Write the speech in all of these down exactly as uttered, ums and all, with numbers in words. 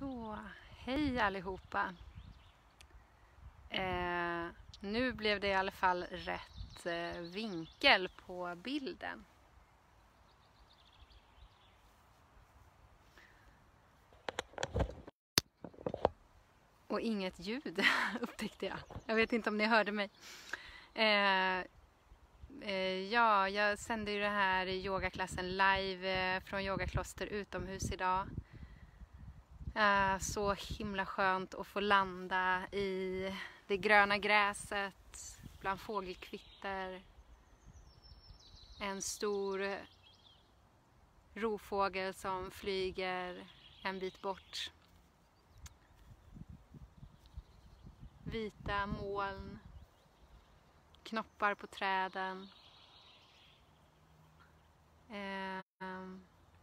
Så, hej allihopa. Eh, nu blev det i alla fall rätt eh, vinkel på bilden. Och inget ljud upptäckte jag. Jag vet inte om ni hörde mig. Eh, eh, ja, jag sände ju det här yogaklassen live eh, från yogakloster utomhus idag. Uh, så himla skönt att få landa i det gröna gräset, bland fågelkvitter. En stor rovfågel som flyger en bit bort. Vita moln, knoppar på träden. Uh, um,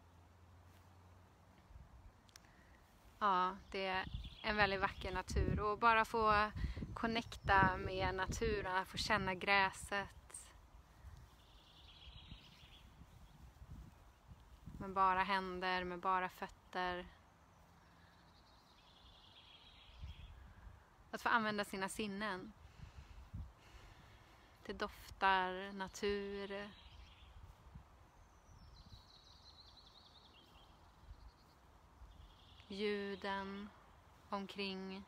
Ja, det är en väldigt vacker natur och bara få connecta med naturen, få känna gräset med bara händer, med bara fötter. Att få använda sina sinnen. Det doftar natur. Ljuden omkring.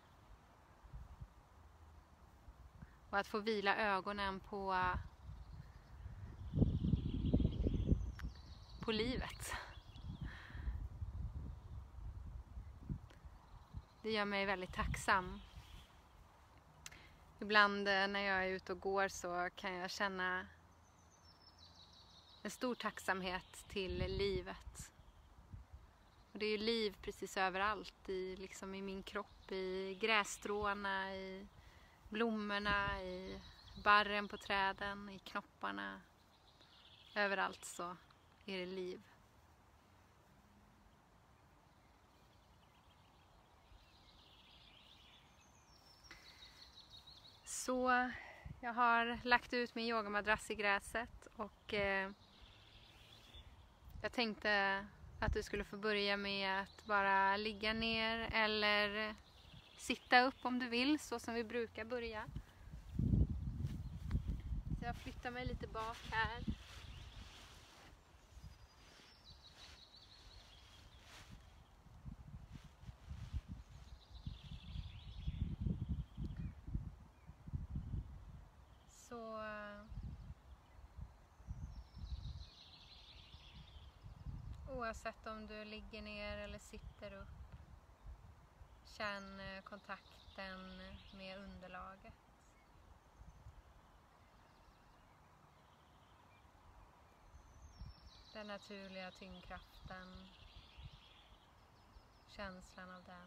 Och att få vila ögonen på, på livet. Det gör mig väldigt tacksam. Ibland när jag är ute och går så kan jag känna en stor tacksamhet till livet. Och det är ju liv precis överallt, i, liksom i min kropp, i grässtråna, i blommorna, i barren på träden, i knopparna. Överallt så är det liv. Så jag har lagt ut min yogamadrass i gräset och eh, jag tänkte att du skulle få börja med att bara ligga ner eller sitta upp om du vill, så som vi brukar börja. Så jag flyttar mig lite bak här. Så oavsett om du ligger ner eller sitter upp, känn kontakten med underlaget. Den naturliga tyngdkraften, känslan av den.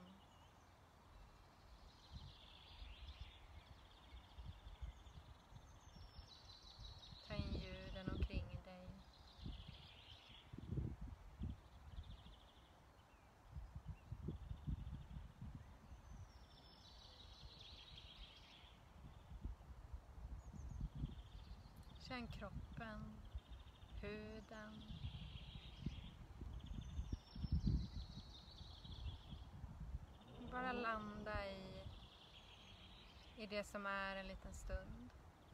Ta in ljuden omkring dig. Känn kroppen, huden. Bara landa i, i det som är en liten stund.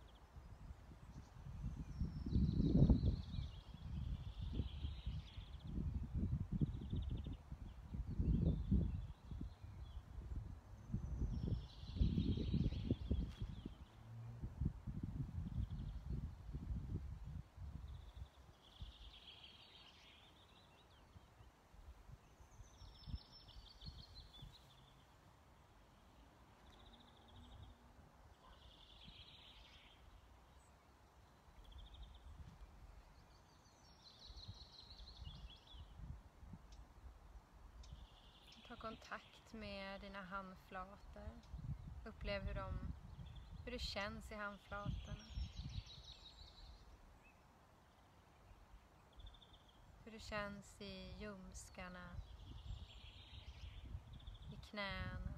Ta kontakt med dina handflator. Upplev hur, de, hur det känns i handflatorna. Hur det känns i ljumskarna, i knäna,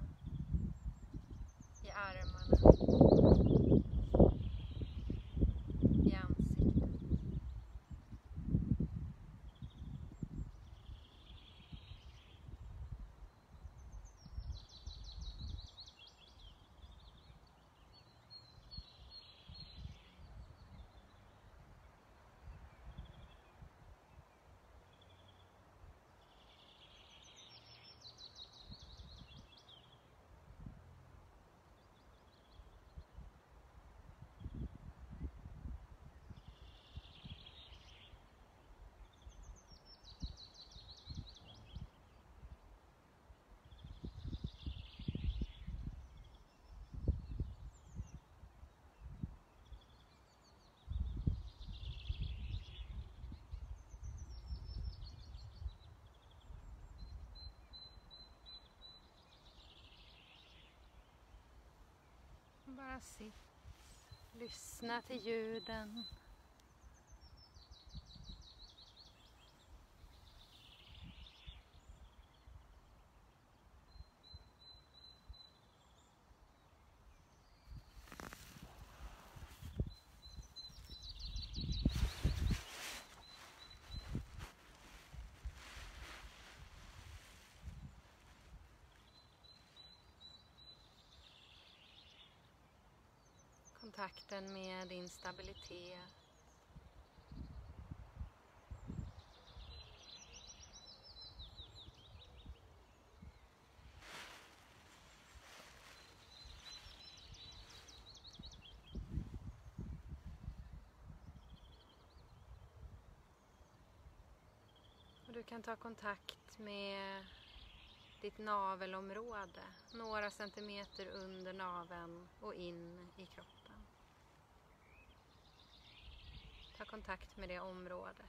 i armarna, i ansiktet. Bara sitt. Lyssna till ljuden. Kontakten med din stabilitet. Och du kan ta kontakt med ditt navelområde, några centimeter under naveln och in i kroppen. Ta kontakt med det området.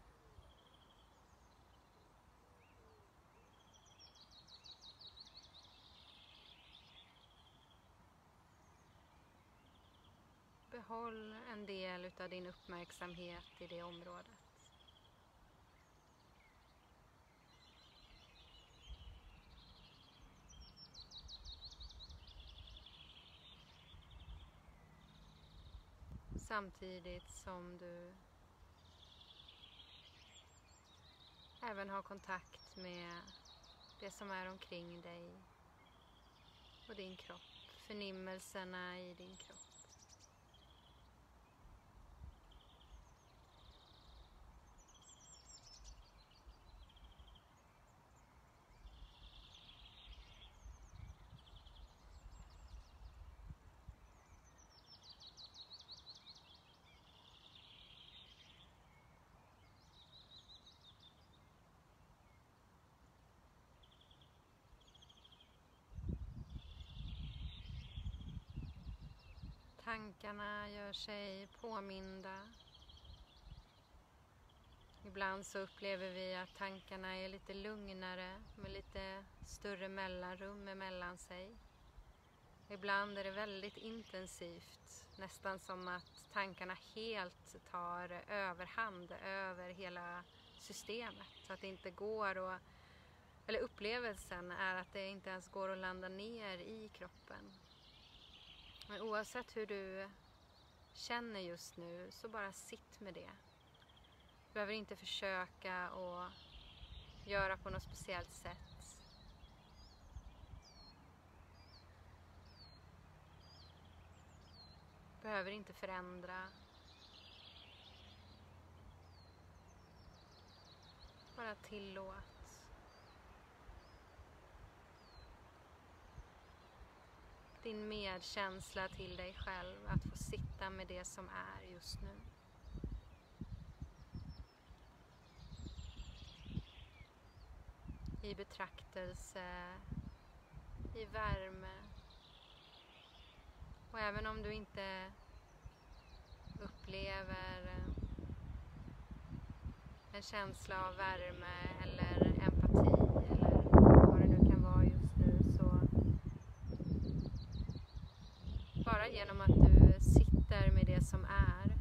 Behåll en del utav din uppmärksamhet i det området. Samtidigt som du även har kontakt med det som är omkring dig och din kropp, förnimmelserna i din kropp. Tankarna gör sig påminda. Ibland så upplever vi att tankarna är lite lugnare med lite större mellanrum emellan sig. Ibland är det väldigt intensivt, nästan som att tankarna helt tar överhand över hela systemet. Så att det inte går att, eller upplevelsen är att det inte ens går att landa ner i kroppen. Men oavsett hur du känner just nu så bara sitt med det. Du behöver inte försöka att göra på något speciellt sätt. Du behöver inte förändra. Bara tillåt. Din medkänsla till dig själv att få sitta med det som är just nu. I betraktelse, i värme. Och även om du inte upplever en känsla av värme eller empati eller vad det nu kan vara just nu, så bara genom att du sitter med det som är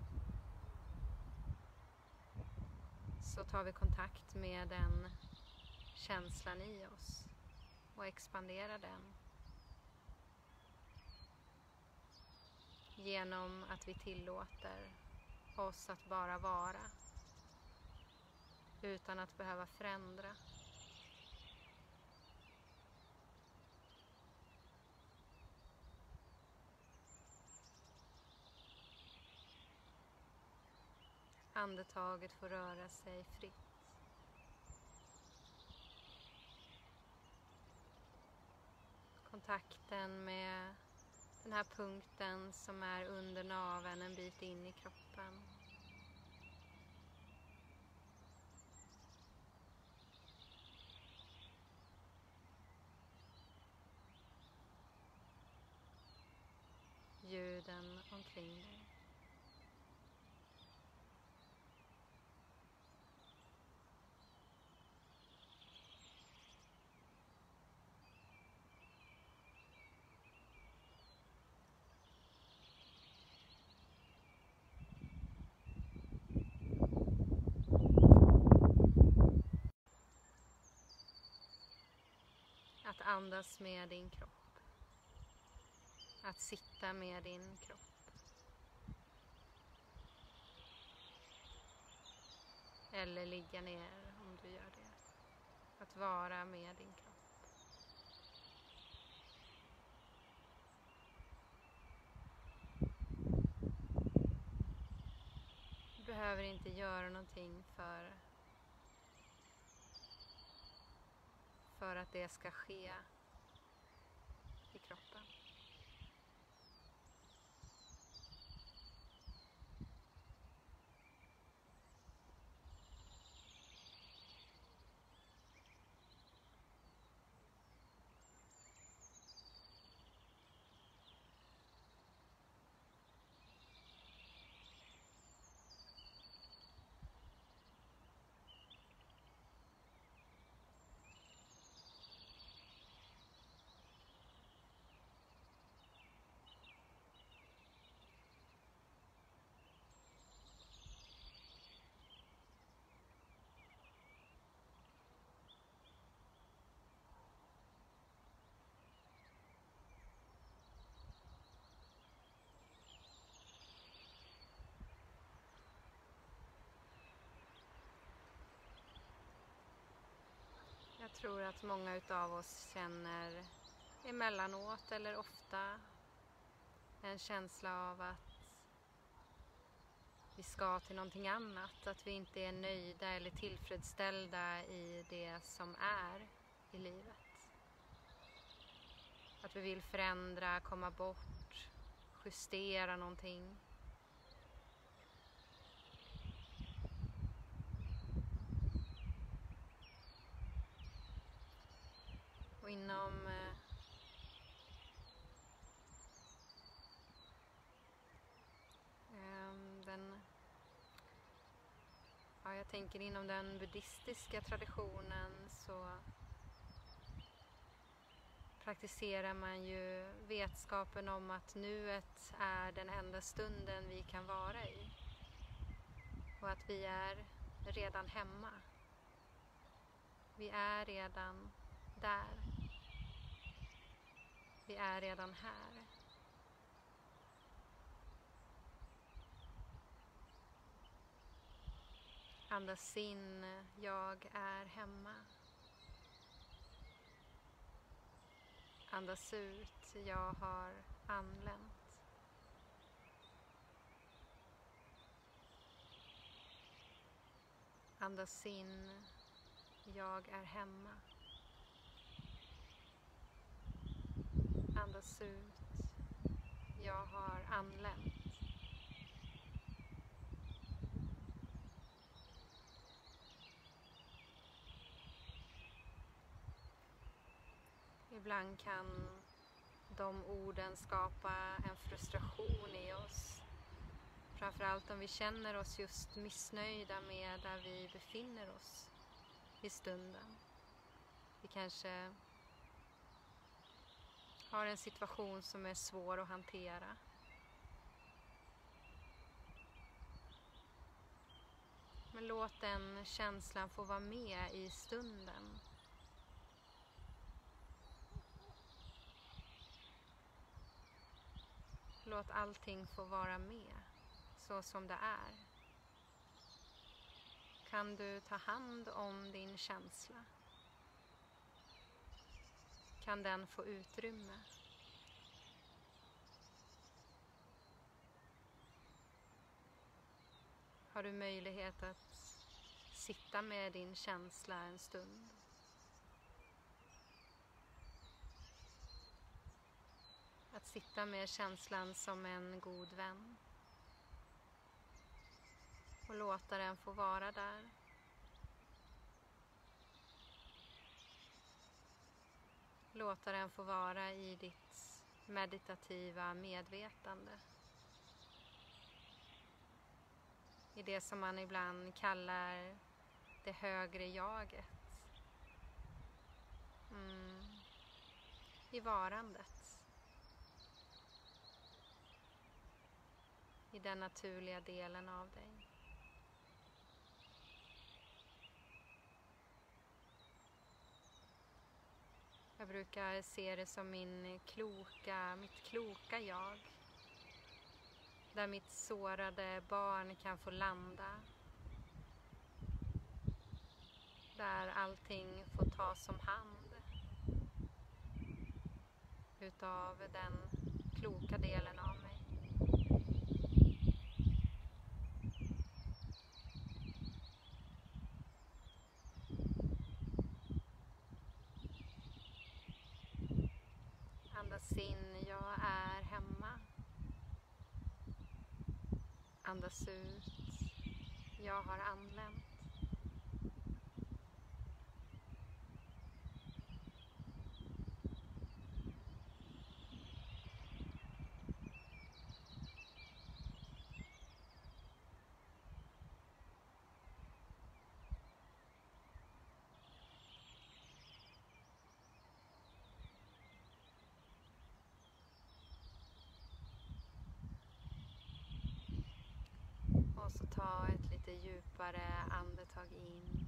så tar vi kontakt med den känslan i oss och expanderar den genom att vi tillåter oss att bara vara utan att behöva förändra. Andetaget får röra sig fritt. Kontakten med den här punkten som är under naveln en bit in i kroppen. Ljuden omkring dig. andas med din kropp. Att sitta med din kropp. Eller ligga ner om du gör det. Att vara med din kropp. Du behöver inte göra någonting för, för att det ska ske i kroppen. Jag tror att många utav oss känner emellanåt eller ofta en känsla av att vi ska till någonting annat. Att vi inte är nöjda eller tillfredsställda i det som är i livet. Att vi vill förändra, komma bort, justera någonting. Och inom eh, den, ja, jag tänker inom den buddhistiska traditionen så praktiserar man ju vetskapen om att nuet är den enda stunden vi kan vara i. Och att vi är redan hemma. Vi är redan där. Vi är redan här. Andas in, jag är hemma. Andas ut, jag har anlänt. Andas in, jag är hemma. Andas ut, jag har anlänt. Ibland kan de orden skapa en frustration i oss. Framförallt om vi känner oss just missnöjda med där vi befinner oss i stunden. Vi kanske har en situation som är svår att hantera. Men låt den känslan få vara med i stunden. Låt allting få vara med så som det är. Kan du ta hand om din känsla? Kan den få utrymme? Har du möjlighet att sitta med din känsla en stund? Att sitta med känslan som en god vän. Och låta den få vara där. Låta den få vara i ditt meditativa medvetande. I det som man ibland kallar det högre jaget. Mm. I varandet. I den naturliga delen av dig. Jag brukar se det som min kloka, mitt kloka jag. Där mitt sårade barn kan få landa. Där allting får tas om hand. Utav den kloka delen av mig. Andas in, jag är hemma. Andas ut, jag har anlänt. Och så ta ett lite djupare andetag in.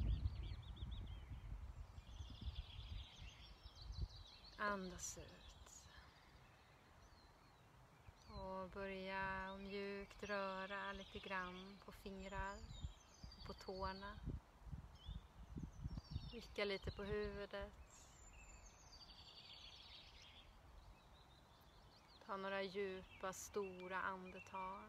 Andas ut. Och börja mjukt röra lite grann på fingrar och på tårna. Vicka lite på huvudet. Ta några djupa, stora andetag.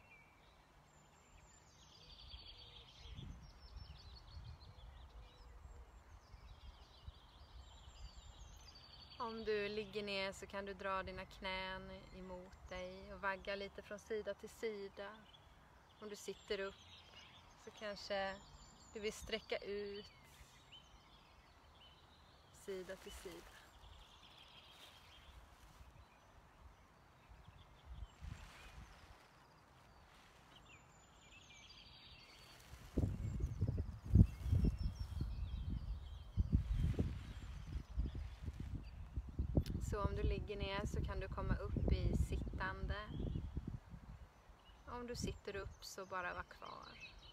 Om du ligger ner så kan du dra dina knän emot dig och vagga lite från sida till sida. Om du sitter upp så kanske du vill sträcka ut sida till sida. Så om du ligger ner så kan du komma upp i sittande. Om du sitter upp så bara var kvar.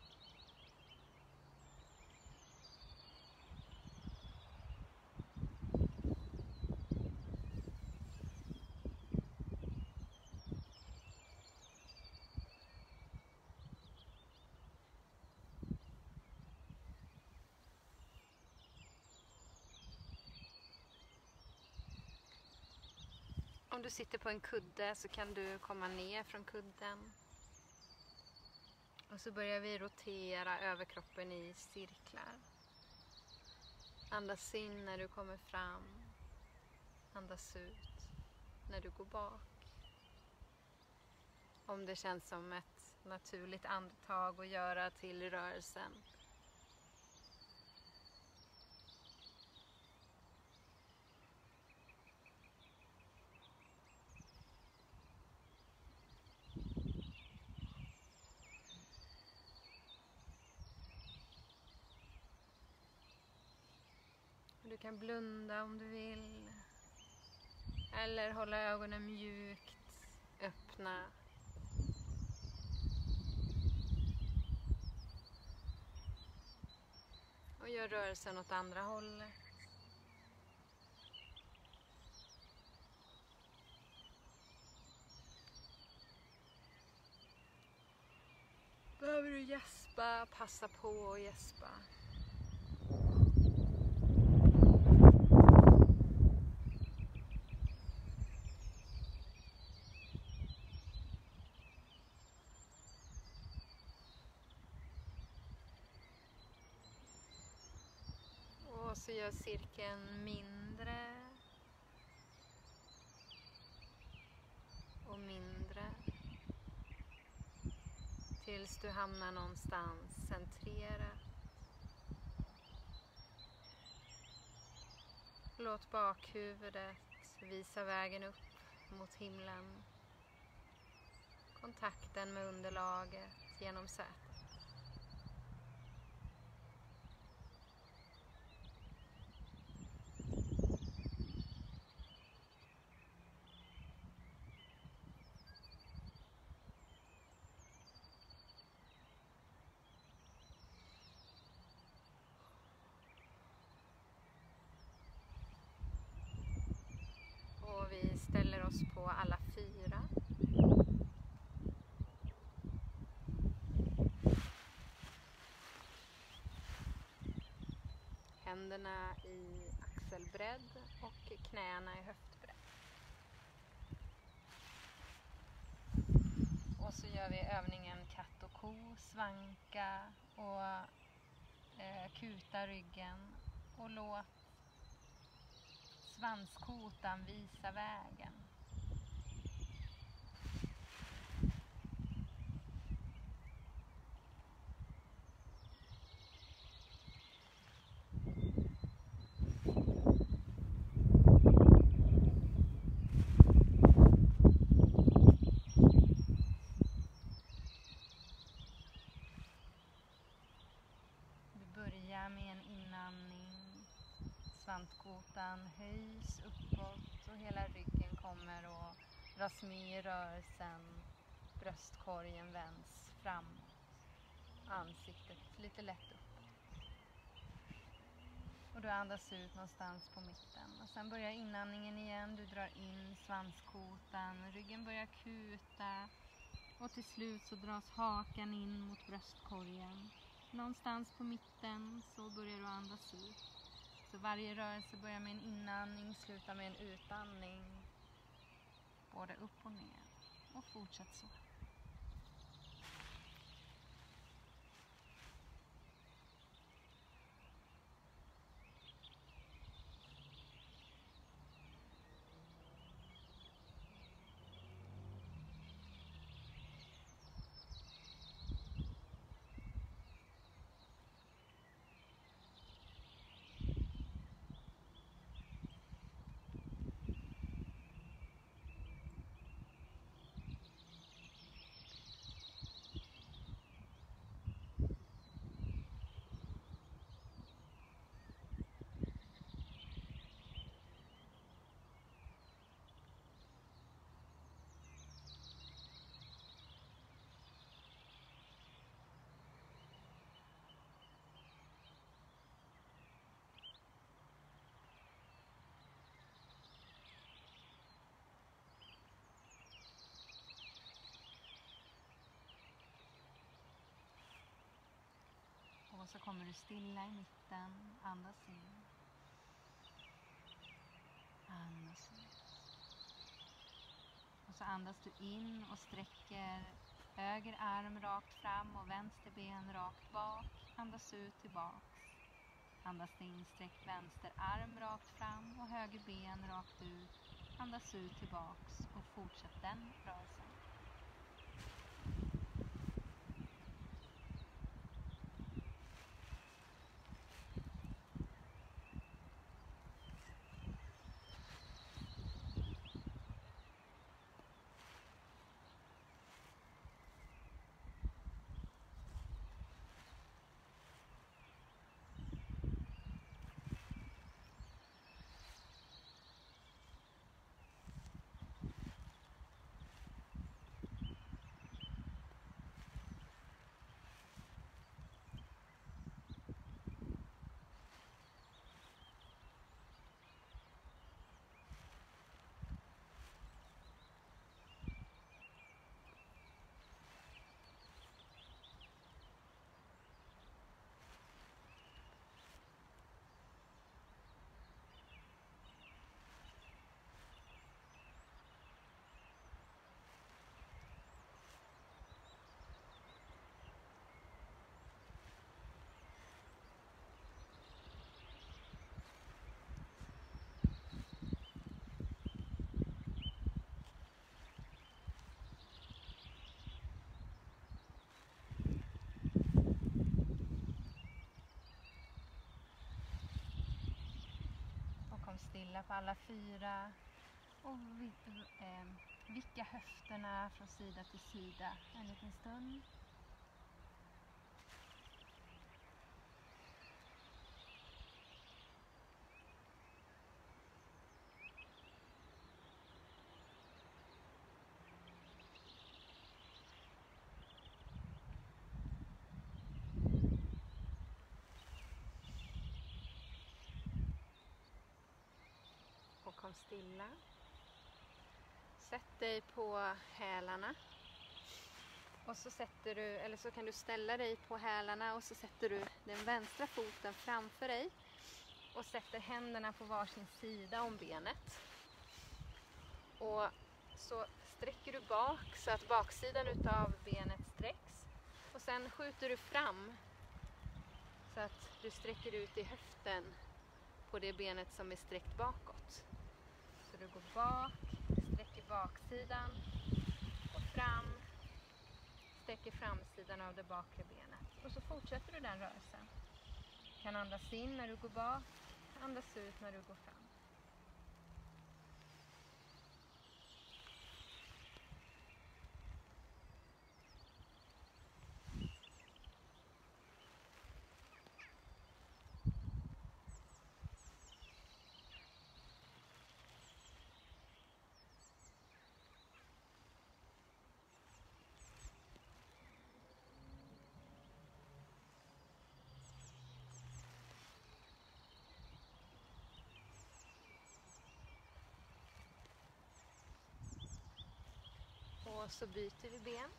Om du sitter på en kudde så kan du komma ner från kudden. Och så börjar vi rotera överkroppen i cirklar. Andas in när du kommer fram. Andas ut när du går bak. Om det känns som ett naturligt andetag att göra till rörelsen. Du kan blunda om du vill. Eller hålla ögonen mjukt öppna. Och gör rörelsen åt andra hållet. Behöver du gäspa, passa på att gäspa. Och så gör cirkeln mindre och mindre tills du hamnar någonstans centrerat. Låt bakhuvudet visa vägen upp mot himlen. Kontakten med underlaget genom sätet. oss på alla fyra. Händerna i axelbredd och knäna i höftbredd. Och så gör vi övningen katt och ko, svanka och eh, kuta ryggen och låt svanskotan visa vägen. Börja med en inandning, svanskotan höjs uppåt och hela ryggen kommer att dras med i rörelsen, bröstkorgen vänds framåt, ansiktet lite lätt uppåt. Och du andas ut någonstans på mitten och sen börjar inandningen igen, du drar in svanskotan, ryggen börjar kuta och till slut så dras hakan in mot bröstkorgen. Någonstans på mitten så börjar du andas ut. Så varje rörelse börjar med en inandning, slutar med en utandning. Både upp och ner. Och fortsätt så. Och så kommer du stilla i mitten, andas in. Andas ut. Och så andas du in och sträcker höger arm rakt fram och vänster ben rakt bak. Andas ut tillbaks. Andas in, sträck vänster arm rakt fram och höger ben rakt ut. Andas ut tillbaks och fortsätt den rörelsen. Stilla på alla fyra och eh, vicka höfterna från sida till sida en liten stund. Och kom stilla. sätt dig på hälarna. Och så sätter du, eller så kan du ställa dig på hälarna och så sätter du den vänstra foten framför dig. Och sätter händerna på varsin sida om benet. Och så sträcker du bak så att baksidan utav benet sträcks. Och sen skjuter du fram så att du sträcker ut i höften på det benet som är sträckt bakåt. Så du går bak, sträcker baksidan och fram, sträcker framsidan av det bakre benet. Och så fortsätter du den rörelsen. Du kan andas in när du går bak, andas ut när du går fram. Och så byter vi ben.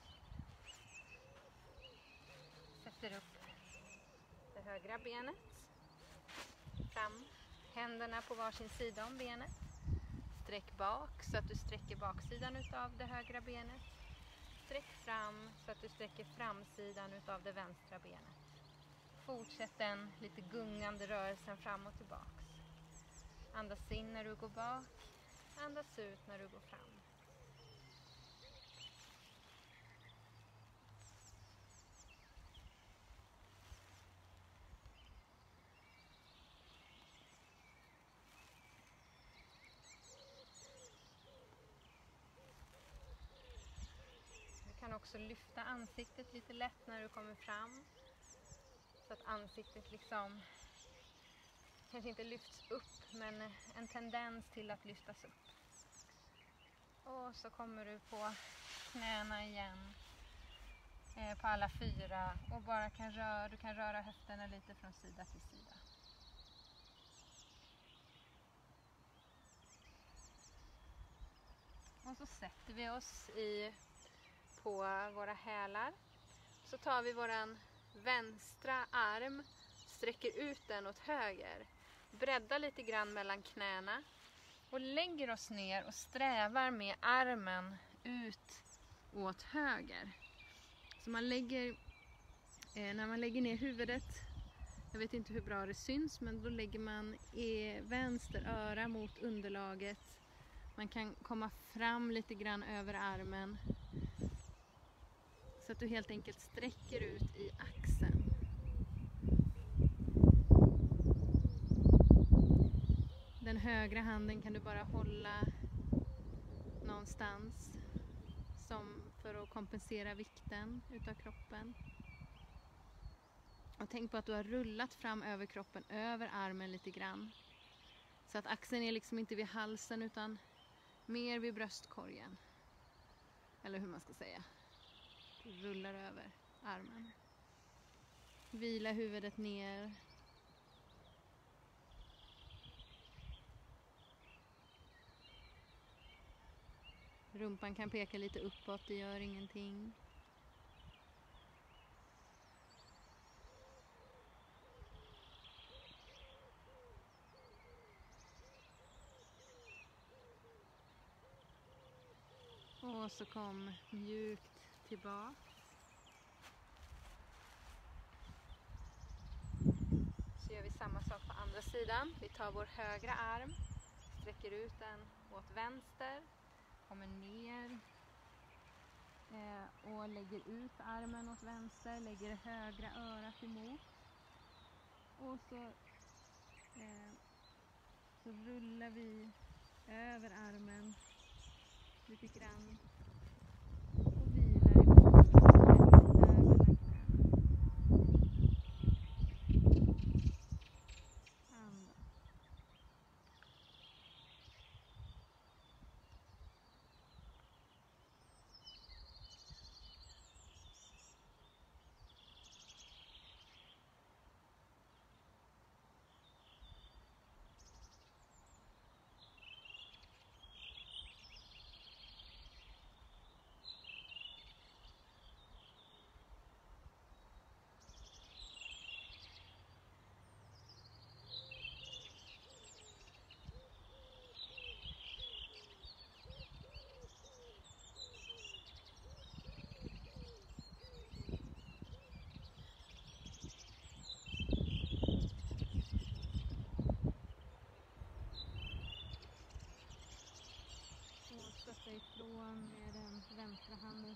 Sätter upp det högra benet. Fram. Händerna på varsin sida om benet. Sträck bak så att du sträcker baksidan utav det högra benet. Sträck fram så att du sträcker framsidan utav det vänstra benet. Fortsätt den lite gungande rörelsen fram och tillbaks. Andas in när du går bak. Andas ut när du går fram. Du kan också lyfta ansiktet lite lätt när du kommer fram. Så att ansiktet liksom kanske inte lyfts upp, men en tendens till att lyftas upp. Och så kommer du på knäna igen. Eh, på alla fyra. Och bara kan röra, du kan röra höfterna lite från sida till sida. Och så sätter vi oss i, på våra hälar. Så tar vi våran vänstra arm, sträcker ut den åt höger. Breddar lite grann mellan knäna. Och lägger oss ner och strävar med armen ut åt höger. Så man lägger, eh, när man lägger ner huvudet, jag vet inte hur bra det syns, men då lägger man i vänster öra mot underlaget. Man kan komma fram lite grann över armen. Så att du helt enkelt sträcker ut i axeln. Den högra handen kan du bara hålla någonstans som för att kompensera vikten utav kroppen. Och tänk på att du har rullat fram över kroppen, över armen lite grann. Så att axeln är liksom inte vid halsen utan mer vid bröstkorgen. Eller hur man ska säga. Du rullar över armen. Vila huvudet ner. Rumpan kan peka lite uppåt, det gör ingenting. Och så kom mjukt tillbaka. Så gör vi samma sak på andra sidan. Vi tar vår högra arm, sträcker ut den åt vänster, kommer ner eh, och lägger ut armen åt vänster, lägger det högra örat emot. Och så, eh, så rullar vi över armen lite grann och vilar i botten. Andas.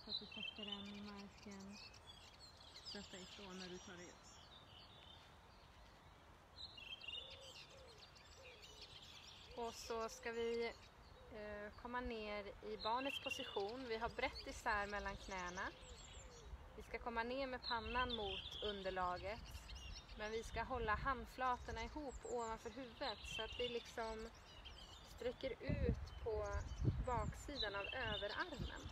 så att du sätter den i marken. Sätta ifrån när du tar det ut. Och så ska vi eh, komma ner i barnets position. Vi har brett isär mellan knäna. Vi ska komma ner med pannan mot underlaget. Men vi ska hålla handflatorna ihop ovanför huvudet så att vi liksom sträcker ut på baksidan av överarmen.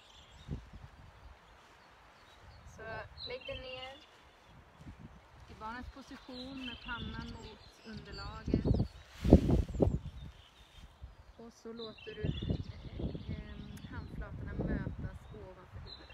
Så lägg dig ner i barnets position med pannan mot underlaget. Och så låter du eh, handflatorna mötas ovanför huvudet.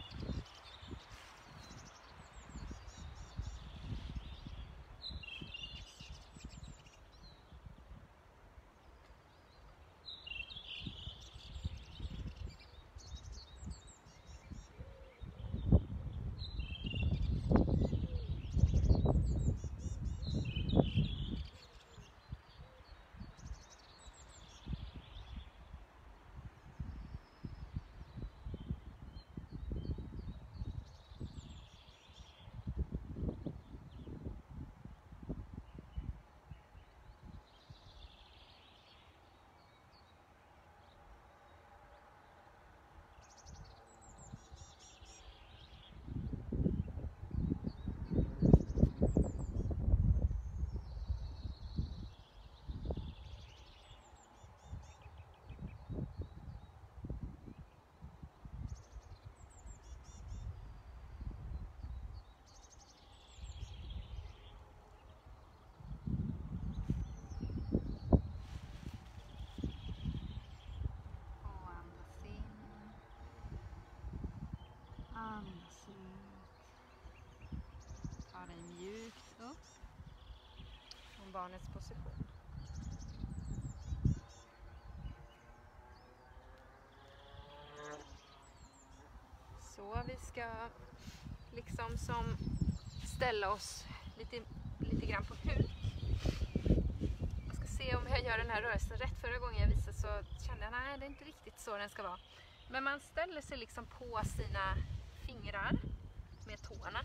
Andas ut. Ta dig mjukt upp från barnets position. Så vi ska liksom som ställa oss lite, lite grann på huk. Jag ska se om jag gör den här rörelsen rätt. Förra gången jag visade så kände jag nej, det är inte riktigt så den ska vara. Men man ställer sig liksom på sina fingrar med tårna.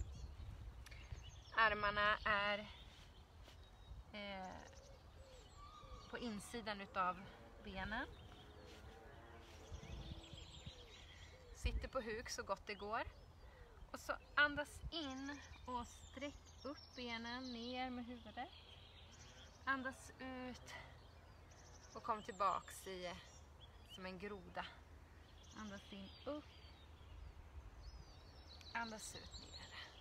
Armarna är eh, på insidan utav benen. Sitter på huk så gott det går. Och så andas in och sträck upp benen ner med huvudet. Andas ut och kom tillbaks i som en groda. Andas in upp. Andas ut ner.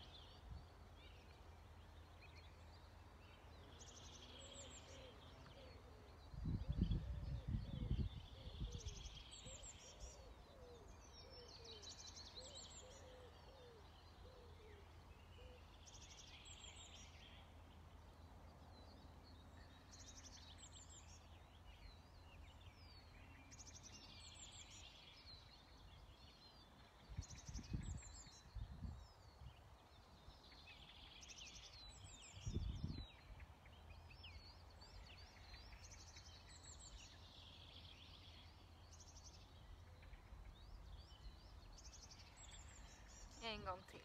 En gång till.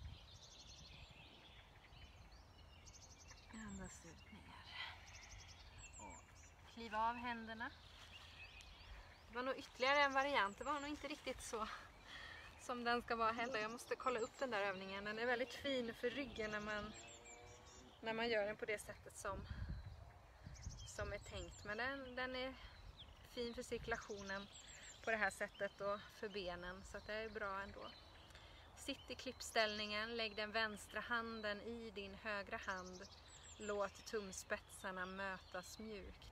Andas ut ner. Och kliva av händerna. Det var nog ytterligare en variant. Det var nog inte riktigt så som den ska vara heller. Jag måste kolla upp den där övningen. Den är väldigt fin för ryggen när man, när man gör den på det sättet som, som är tänkt. Men den, den är fin för cirkulationen på det här sättet och för benen. Så att det är bra ändå. Sitt i klippställningen, lägg den vänstra handen i din högra hand. Låt tumspetsarna mötas mjukt.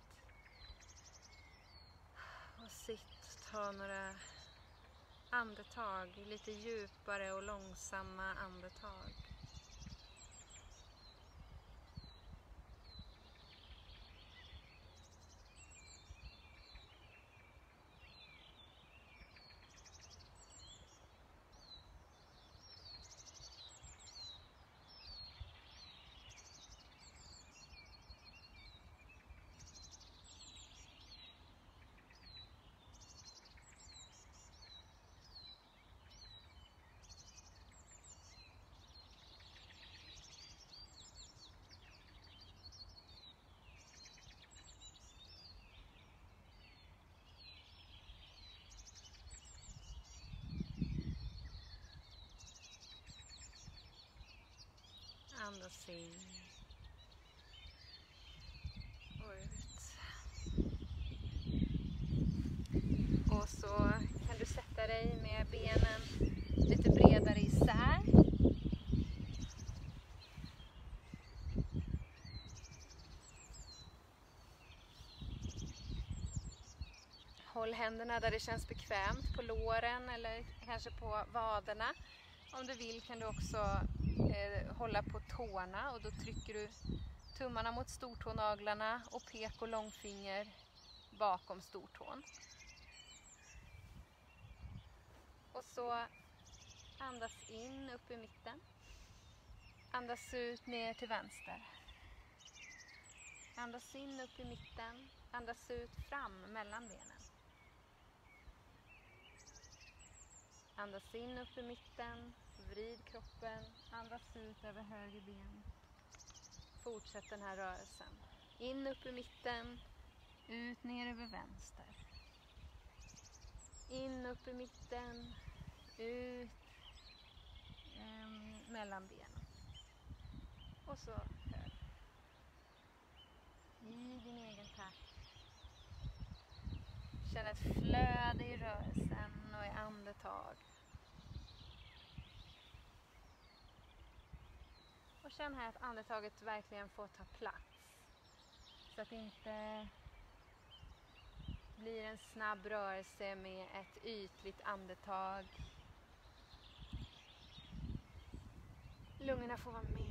Och sitt, ta några andetag, lite djupare och långsamma andetag. Andas in och ut. Och så kan du sätta dig med benen lite bredare isär. Håll händerna där det känns bekvämt, på låren eller kanske på vaderna. Om du vill kan du också eh, hålla på tårna och då trycker du tummarna mot stortånaglarna och pek och långfinger bakom stortån. Och så andas in upp i mitten. Andas ut ner till vänster. Andas in upp i mitten. Andas ut fram mellan benen. Andas in upp i mitten. Vrid kroppen. Andas ut över höger ben. Fortsätt den här rörelsen. In upp i mitten. Ut ner över vänster. In upp i mitten. Ut um, mellan benen. Och så höger. I din egen takt. Känn ett flöde i rörelsen och i andetag. Och känn här att andetaget verkligen får ta plats. Så att det inte blir en snabb rörelse med ett ytligt andetag. Lungorna får vara med.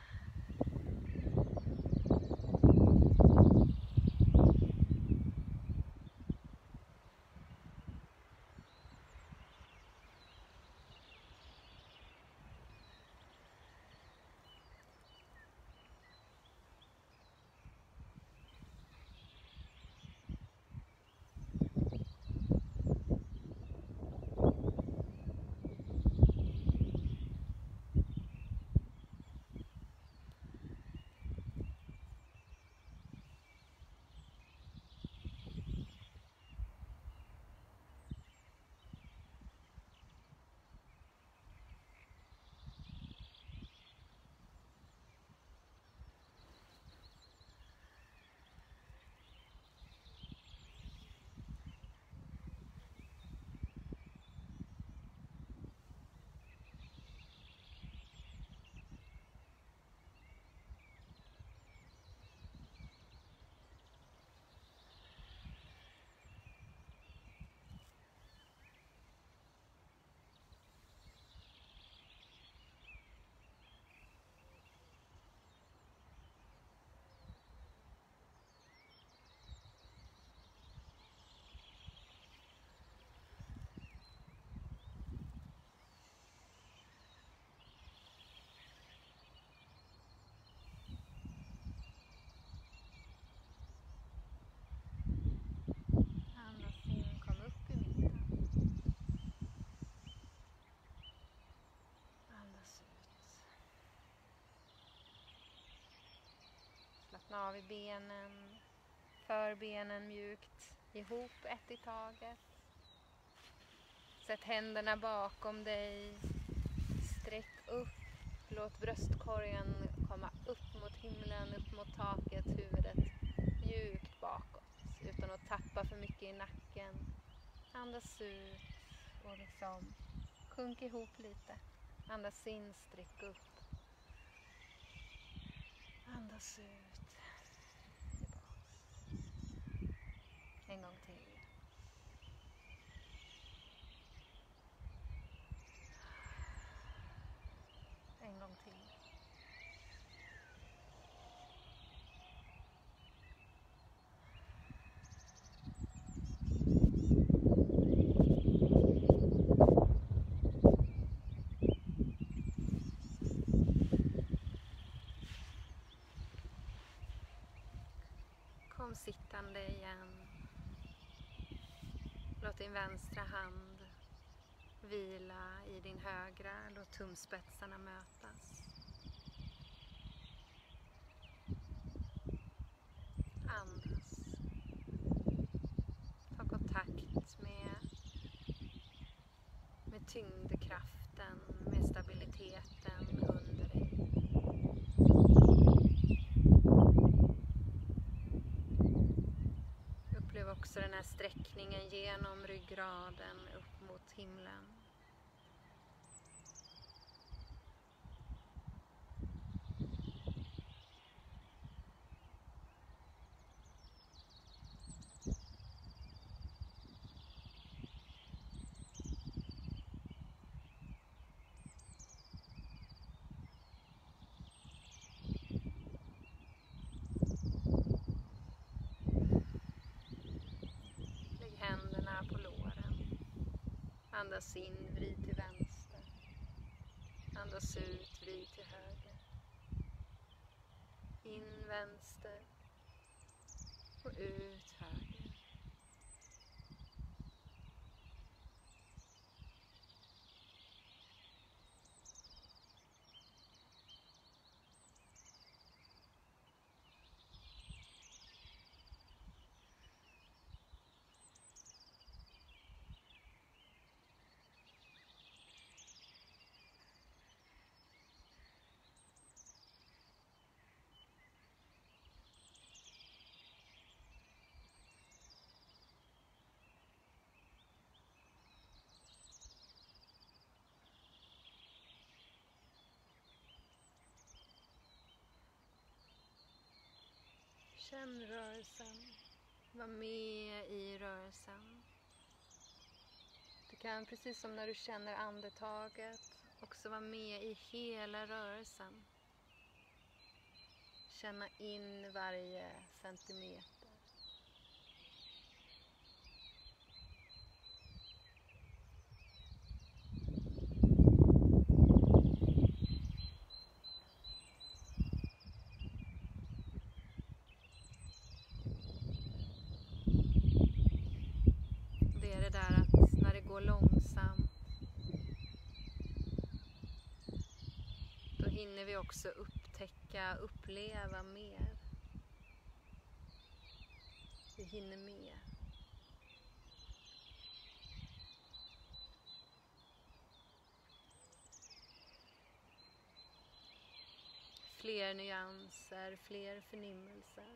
Slappna av i benen, förbenen mjukt, ihop ett i taget. Sätt händerna bakom dig, sträck upp, låt bröstkorgen komma upp mot himlen, upp mot taket, huvudet mjukt bakåt utan att tappa för mycket i nacken. Andas ut och liksom sjunk ihop lite. Andas in, sträck upp. Andas ut. Tillbaks. En gång till. En gång till. Kom sittande igen. Låt din vänstra hand vila i din högra. Låt tumspetsarna mötas. Andas. Ta kontakt med, med tyngdkraften, med stabiliteten under dig. den här sträckningen genom ryggraden upp mot himlen. Händerna på låren. Andas in, vrid till vänster. Andas ut, vrid till höger. In vänster och ut höger. Känn rörelsen. Var med i rörelsen. Du kan, precis som när du känner andetaget, också vara med i hela rörelsen. Känna in varje centimeter. Det är det där att när det går långsamt, då hinner vi också upptäcka, uppleva mer. Vi hinner med. Fler nyanser, fler förnimmelser.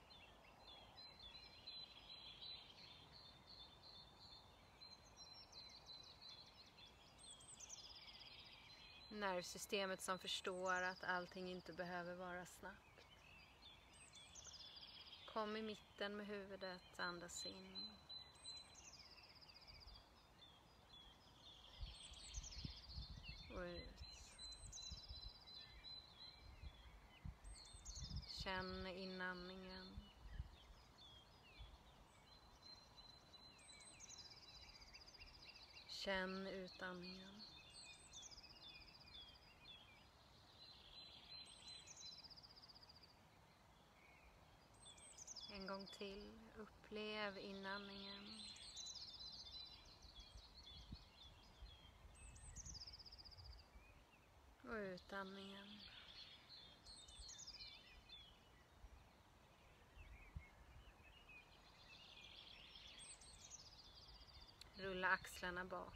Nervsystemet som förstår att allting inte behöver vara snabbt. Kom i mitten med huvudet, andas in. Och ut. Känn inandningen. Känn utandningen. En gång till. Upplev inandningen. Och utandningen. Rulla axlarna bakåt.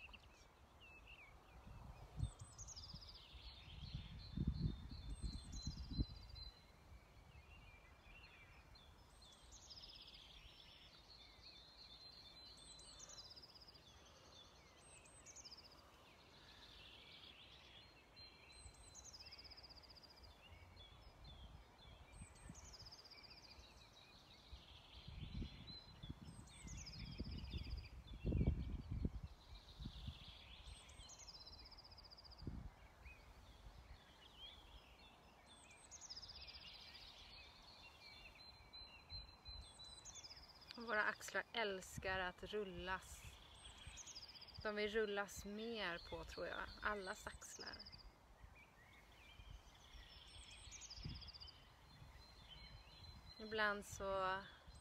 Våra axlar älskar att rullas. De vill rullas mer på, tror jag. Allas axlar. Ibland så,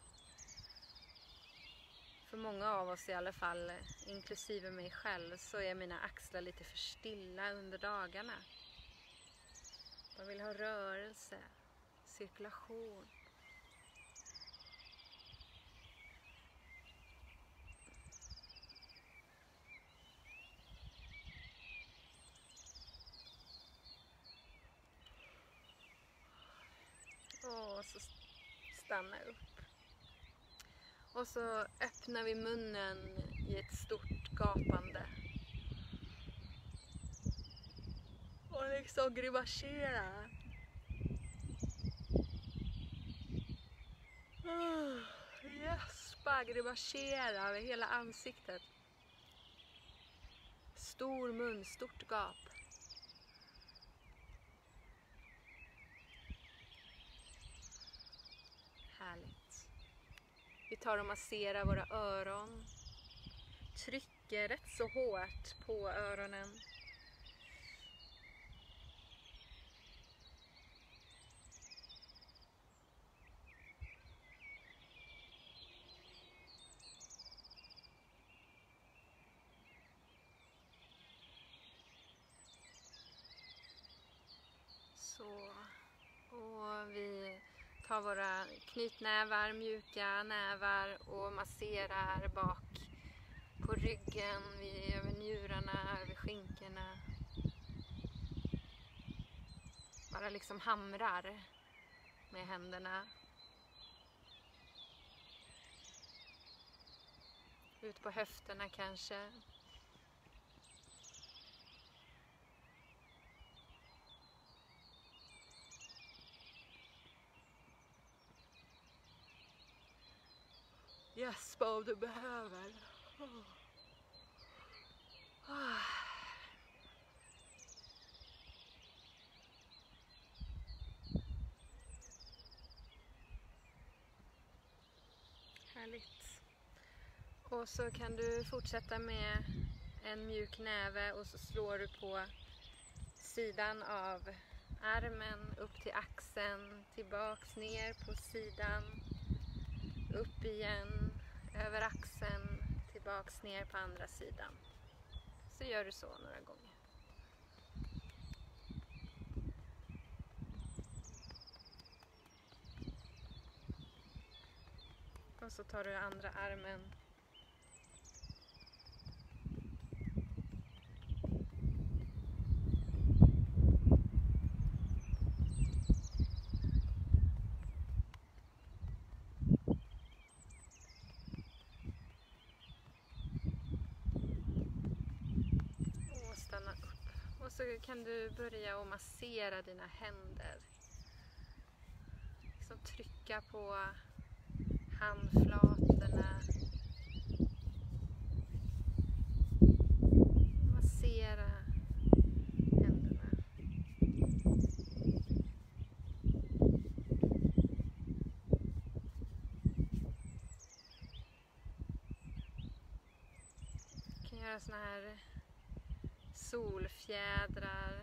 för många av oss i alla fall, inklusive mig själv, så är mina axlar lite för stilla under dagarna. De vill ha rörelse, cirkulation. Och så stanna upp. Och så öppnar vi munnen i ett stort gapande. Och liksom grimasera. Gäspa, grimasera över hela ansiktet. Stor mun, stort gap. Härligt. Vi tar och masserar våra öron. Trycker rätt så hårt på öronen. Så. Och vi tar våra knytnävar, mjuka nävar och masserar bak på ryggen, vi, över njurarna, över skinkorna. Bara liksom hamrar med händerna. Ut på höfterna kanske. Gäspa om du behöver. Oh. Ah. Härligt. Och så kan du fortsätta med en mjuk näve och så slår du på sidan av armen upp till axeln, tillbaks ner på sidan, upp igen, över axeln, tillbaks ner på andra sidan. Så gör du så några gånger. Och så tar du andra armen. Och stanna upp. Och så kan du börja att massera dina händer. Liksom trycka på handflatorna. Massera händerna. Du kan göra såna här solfjädrar.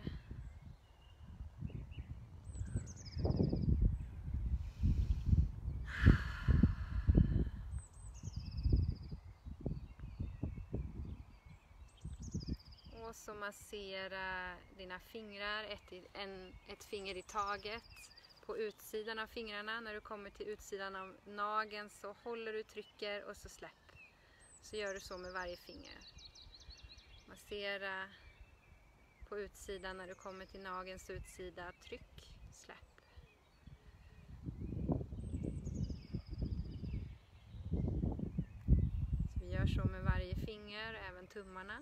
Och så massera dina fingrar, ett, i, en, ett finger i taget på utsidan av fingrarna. När du kommer till utsidan av nageln så håller du, trycker och så släpp. Så gör du så med varje finger. Massera på utsidan när du kommer till nagelns utsida, tryck, släpp. Så vi gör så med varje finger, även tummarna.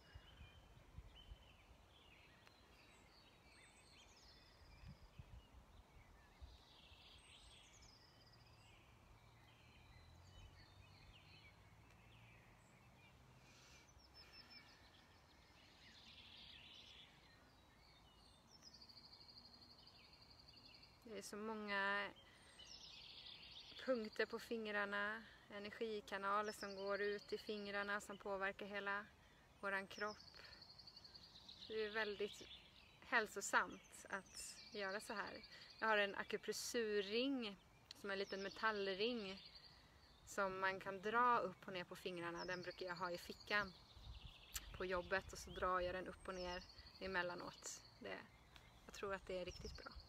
Det är så många punkter på fingrarna, energikanaler som går ut i fingrarna som påverkar hela våran kropp. Det är väldigt hälsosamt att göra så här. Jag har en akupressurring som är en liten metallring som man kan dra upp och ner på fingrarna. Den brukar jag ha i fickan på jobbet och så drar jag den upp och ner emellanåt. Det, jag tror att det är riktigt bra.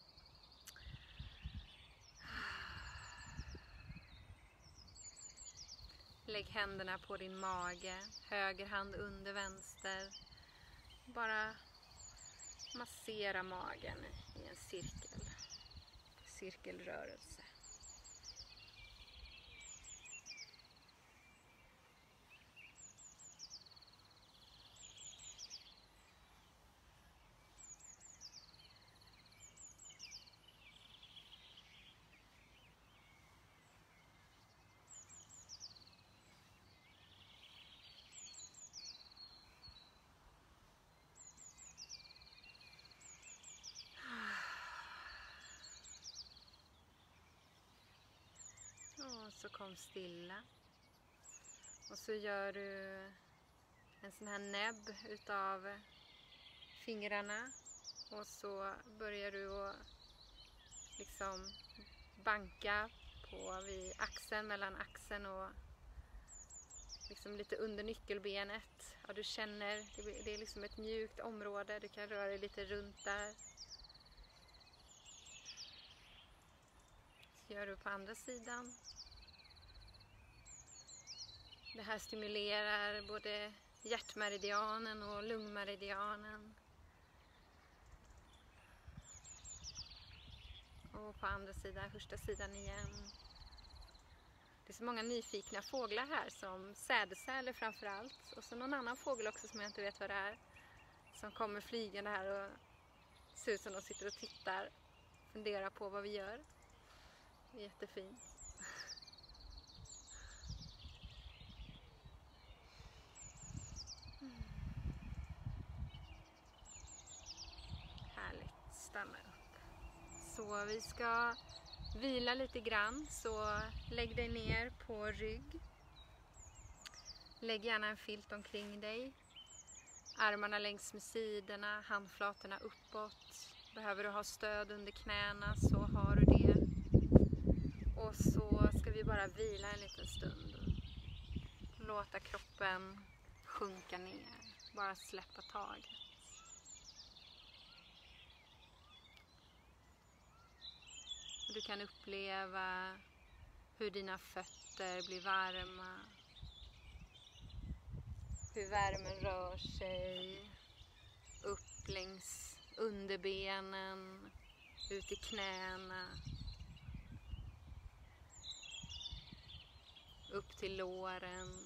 Lägg händerna på din mage, höger hand under vänster. Bara massera magen i en cirkel, cirkelrörelse. Och så kom stilla. Och så gör du en sån här näbb utav fingrarna. Och så börjar du att liksom banka på vid axeln, mellan axeln och liksom lite under nyckelbenet. Ja, du känner, det är liksom ett mjukt område, du kan röra dig lite runt där. Så gör du på andra sidan. Det här stimulerar både hjärtmeridianen och lungmeridianen. Och på andra sidan, första sidan igen. Det är så många nyfikna fåglar här, som sädesärlor framför allt. Och så någon annan fågel också som jag inte vet vad det är. Som kommer flygande här och ser ut som de sitter och tittar. Funderar på vad vi gör. Det är jättefint. Mm. Härligt, stanna upp. Så vi ska vila lite grann, så lägg dig ner på rygg. Lägg gärna en filt omkring dig. Armarna längs med sidorna, handflatorna uppåt. Behöver du ha stöd under knäna så har du det. Och så ska vi bara vila en liten stund. Låta kroppen sjunka ner. Bara släppa taget. Och du kan uppleva hur dina fötter blir varma. Hur värmen rör sig upp längs underbenen, ut i knäna, upp till låren.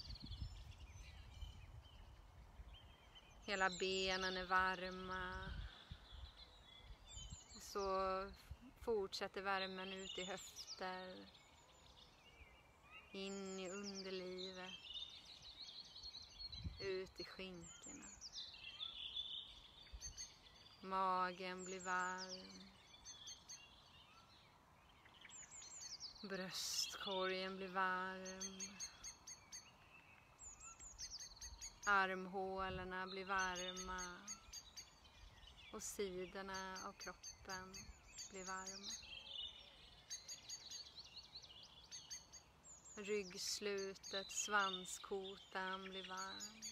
Hela benen är varma. Och så fortsätter värmen ut i höfter, in i underlivet, ut i skinkorna. Magen blir varm. Bröstkorgen blir varm. Armhålorna blir varma. Och sidorna av kroppen blir varma. Ryggslutet, svanskotan blir varm.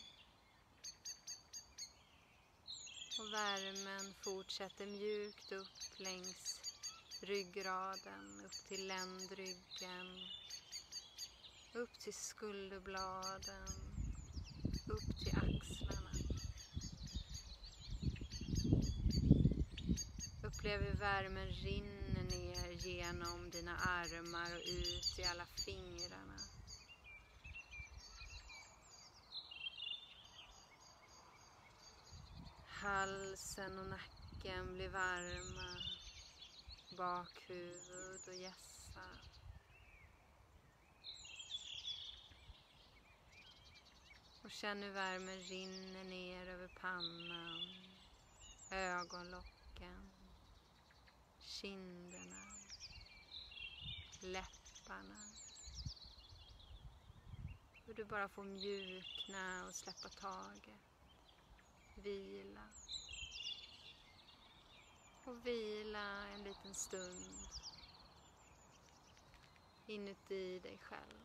Och värmen fortsätter mjukt upp längs ryggraden, upp till ländryggen, upp till skulderbladen, upp till axlarna. Upplev hur värmen rinner ner genom dina armar och ut i alla fingrarna. Halsen och nacken blir varma. Bakhuvud och hjässa. Och känn hur värmen rinner ner över pannan, ögonlocken, kinderna, läpparna. Hur du bara får mjukna och släppa taget. Vila. Och vila en liten stund inuti dig själv.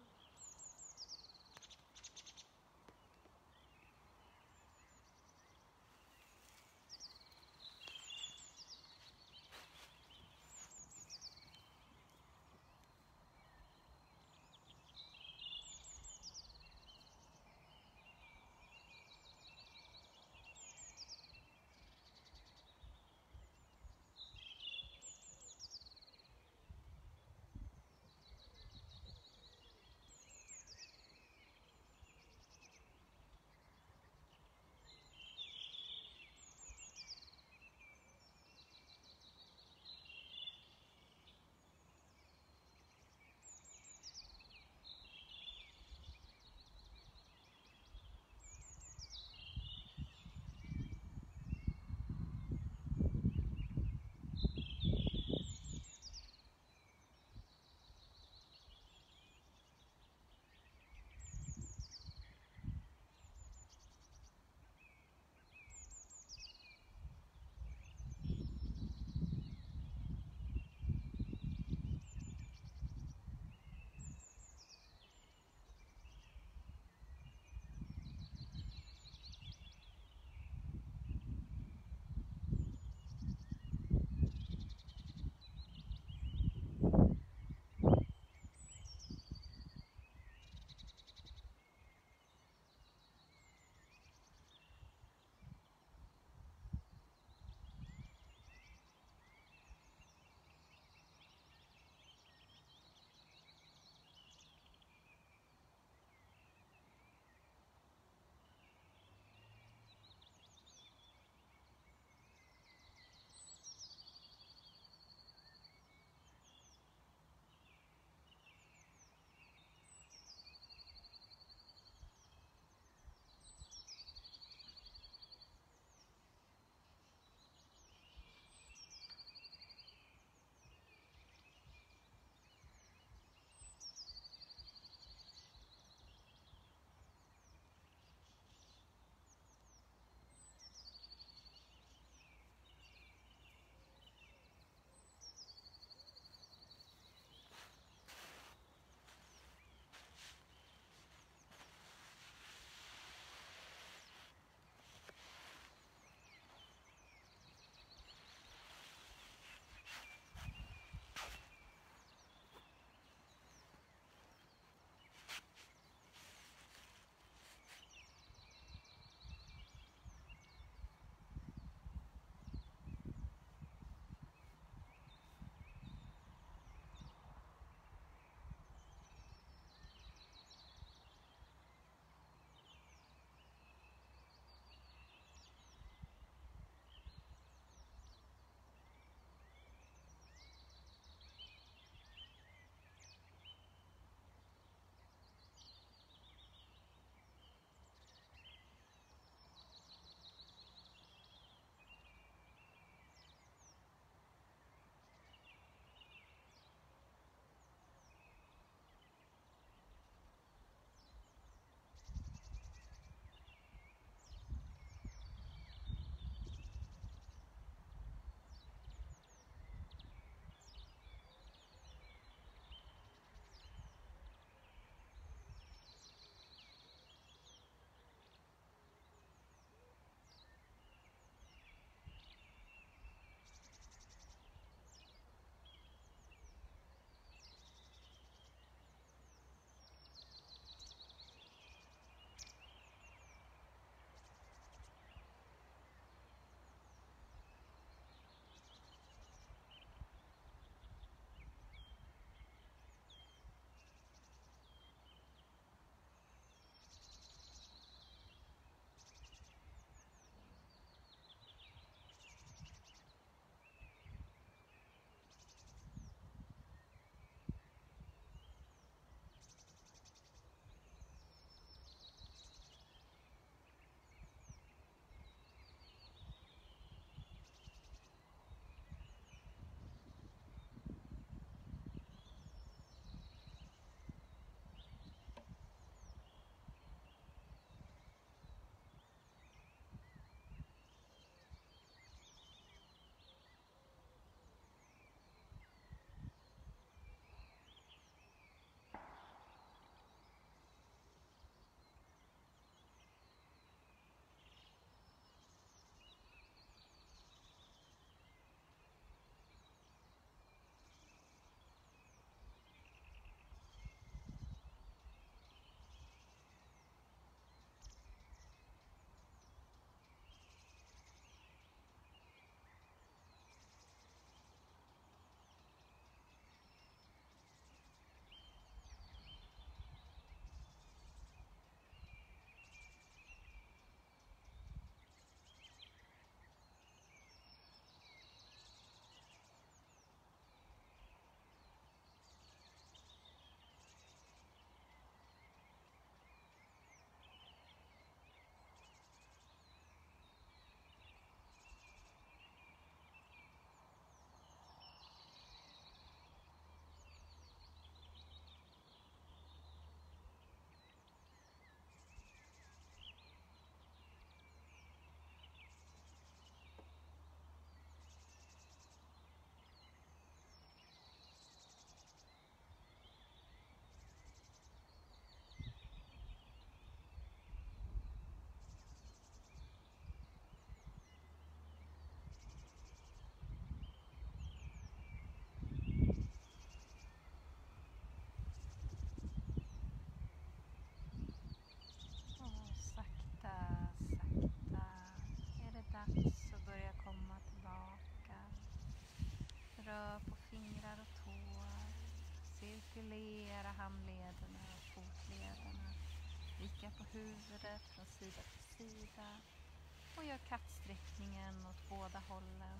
handlederna. Vicka på huvudet från sida till sida. Och gör kattsträckningen åt båda hållen.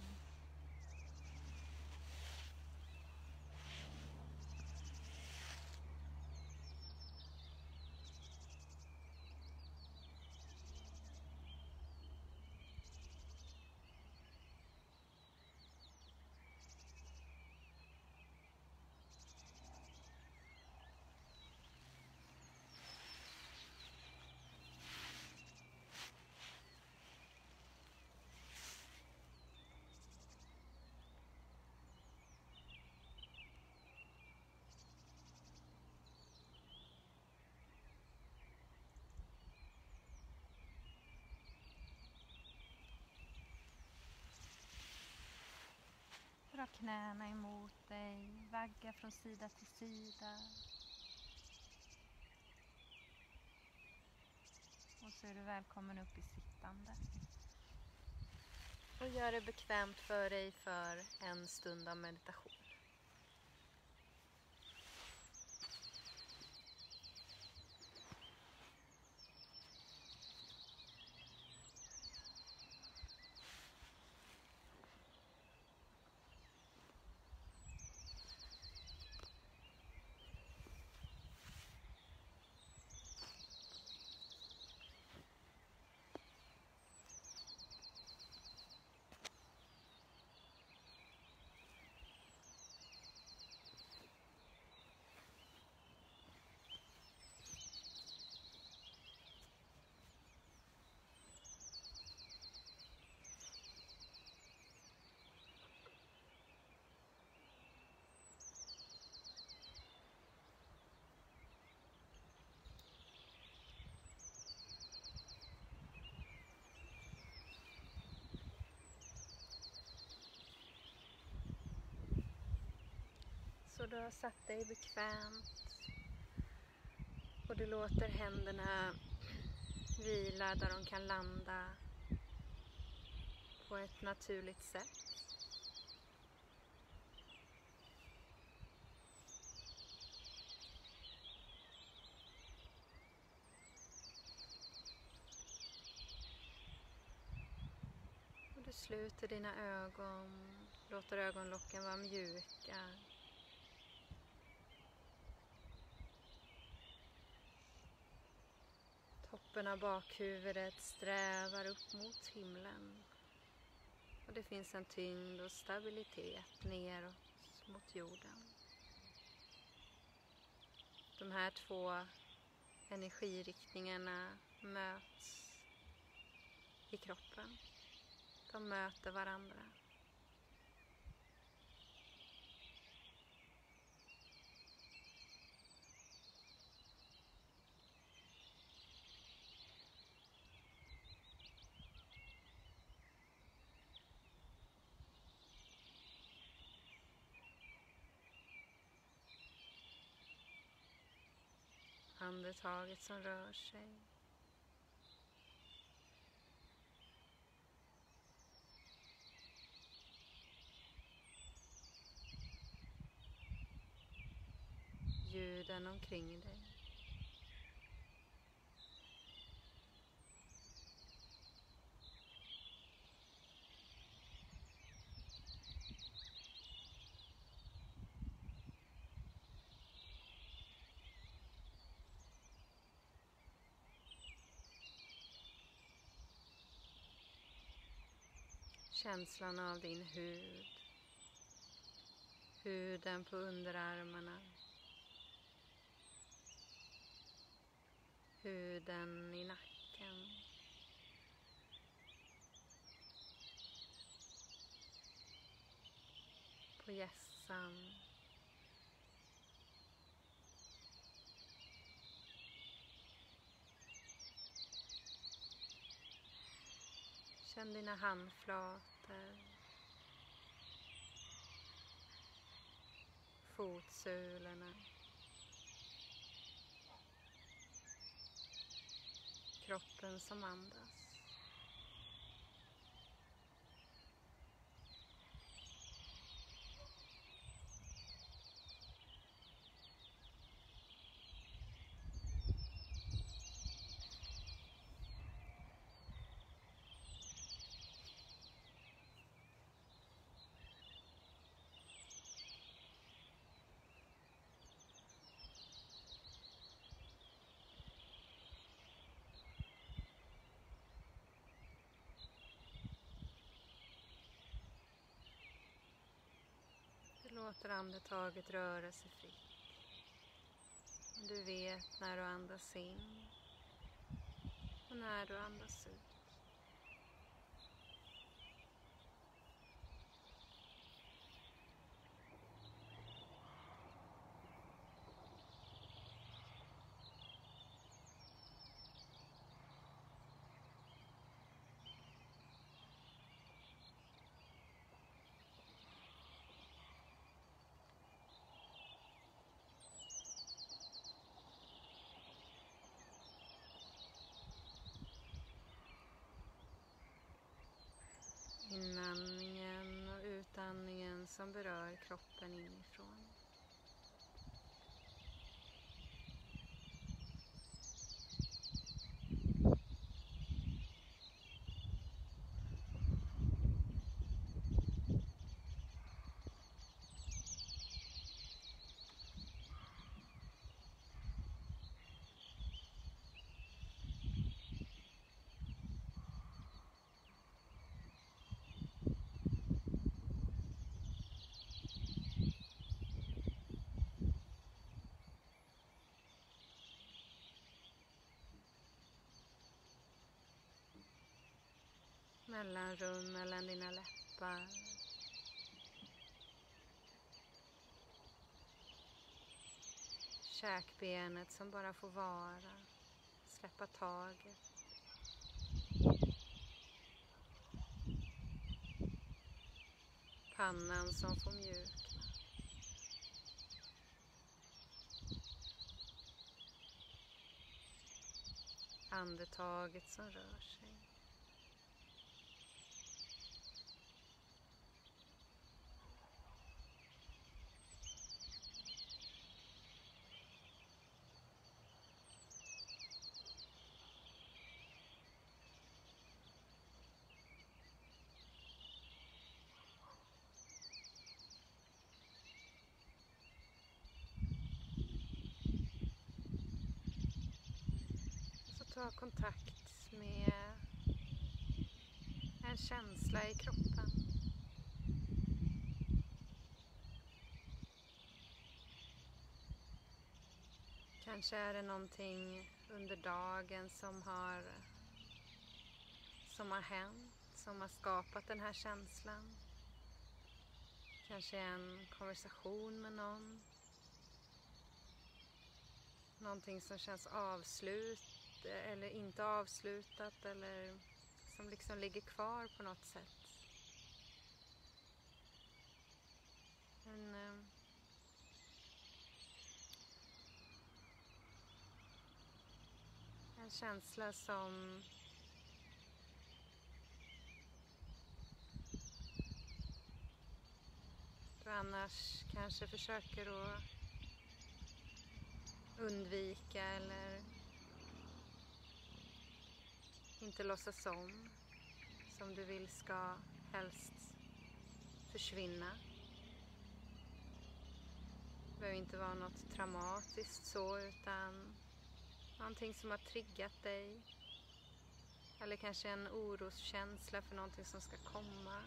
Dra knäna emot dig, vagga från sida till sida. Och så är du välkommen upp i sittande. Och gör det bekvämt för dig för en stund av meditation. Så du har satt dig bekvämt och du låter händerna vila där de kan landa på ett naturligt sätt. Och du sluter dina ögon, låter ögonlocken vara mjuka. Toppen av bakhuvudet strävar upp mot himlen. Och det finns en tyngd och stabilitet neråt mot jorden. De här två energiriktningarna möts i kroppen. De möter varandra. Andetaget som rör sig. Ljuden omkring dig. Känslan av din hud. Huden på underarmarna. Huden i nacken. På hjässan. Känn dina handflator. Fotsulorna. Kroppen som andas. låter andetaget röra sig fritt. Du vet när du andas in och när du andas ut. Inandningen och utandningen som berör kroppen inifrån. Mellanrum mellan dina läppar. Käkbenet som bara får vara. Släppa taget. Pannan som får mjukna. Andetaget som rör sig. Ta kontakt med en känsla i kroppen. Kanske är det någonting under dagen som har, som har hänt, som har skapat den här känslan. Kanske en konversation med någon. Någonting som känns avslut eller inte avslutat eller som liksom ligger kvar på något sätt. En, en känsla som du annars kanske försöker att undvika eller inte låtsas om, som du vill ska helst försvinna. Det behöver inte vara något traumatiskt så, utan någonting som har triggat dig. Eller kanske en oroskänsla för någonting som ska komma.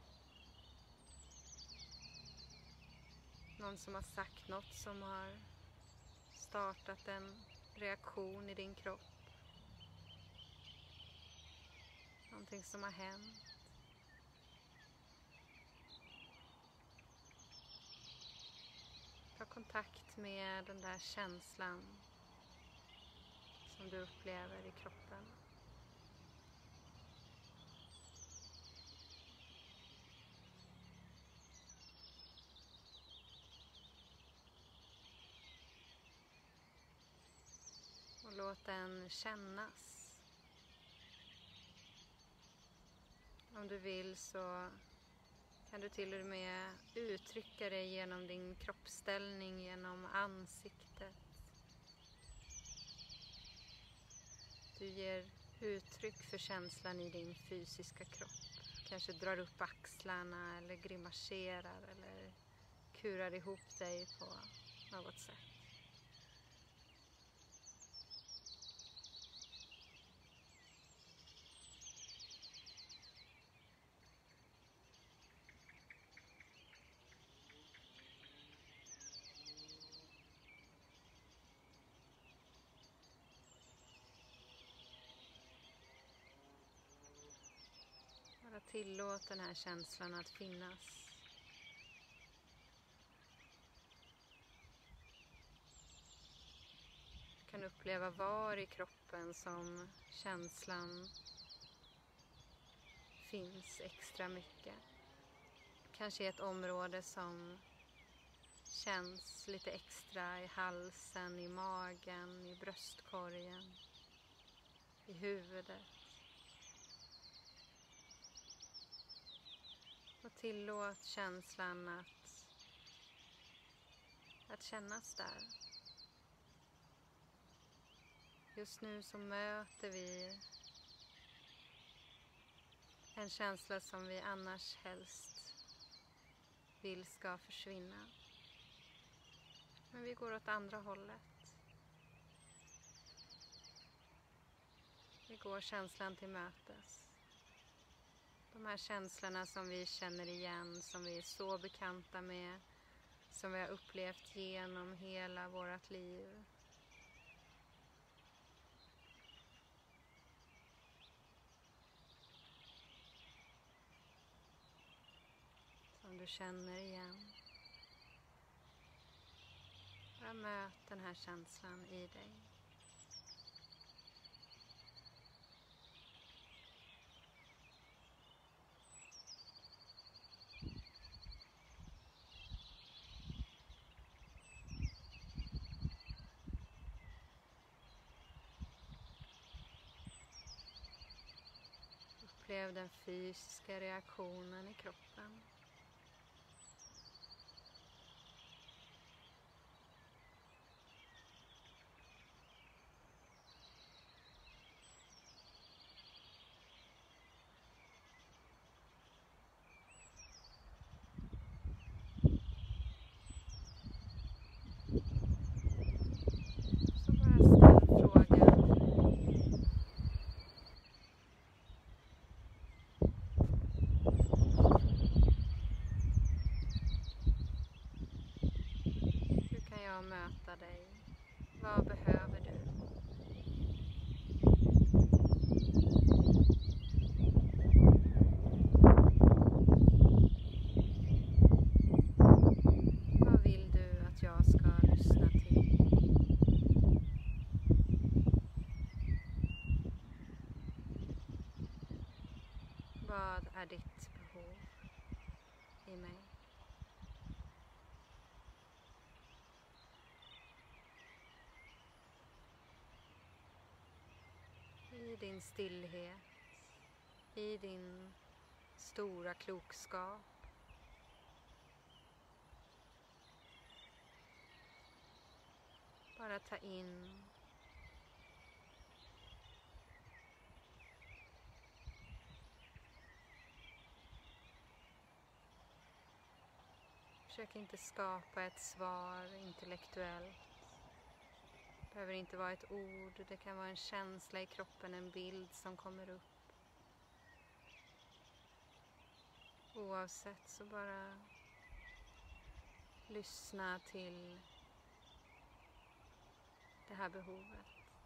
Någon som har sagt något som har startat en reaktion i din kropp. Någonting som har hänt. Ta kontakt med den där känslan som du upplever i kroppen. Och låt den kännas. Om du vill så kan du till och med uttrycka det genom din kroppsställning, genom ansiktet. Du ger uttryck för känslan i din fysiska kropp. Kanske drar upp axlarna eller grimaserar eller kurar ihop dig på något sätt. Tillåt den här känslan att finnas. Du kan uppleva var i kroppen som känslan finns extra mycket. Kanske ett område som känns lite extra i halsen, i magen, i bröstkorgen, i huvudet. Och tillåt känslan att, att kännas där. Just nu så möter vi en känsla som vi annars helst vill ska försvinna. Men vi går åt andra hållet. Vi går känslan till mötes. De här känslorna som vi känner igen, som vi är så bekanta med, som vi har upplevt genom hela vårt liv. Som du känner igen. Bara möt den här känslan i dig. Upplev den fysiska reaktionen i kroppen. Så bara ställ frågan. Hur kan jag möta dig? Vad behöver du? Vad vill du att jag ska lyssna till? Vad är ditt behov i mig? I din stillhet, i din stora klokskap. Bara ta in försök inte skapa ett svar intellektuellt. Det behöver inte vara ett ord, det kan vara en känsla i kroppen, en bild som kommer upp. Oavsett så bara lyssna till det här behovet.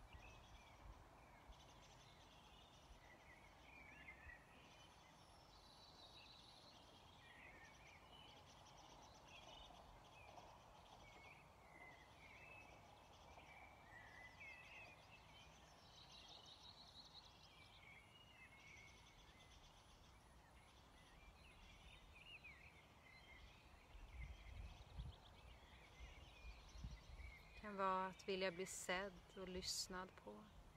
Det kan vara att vilja bli sedd och lyssnad på.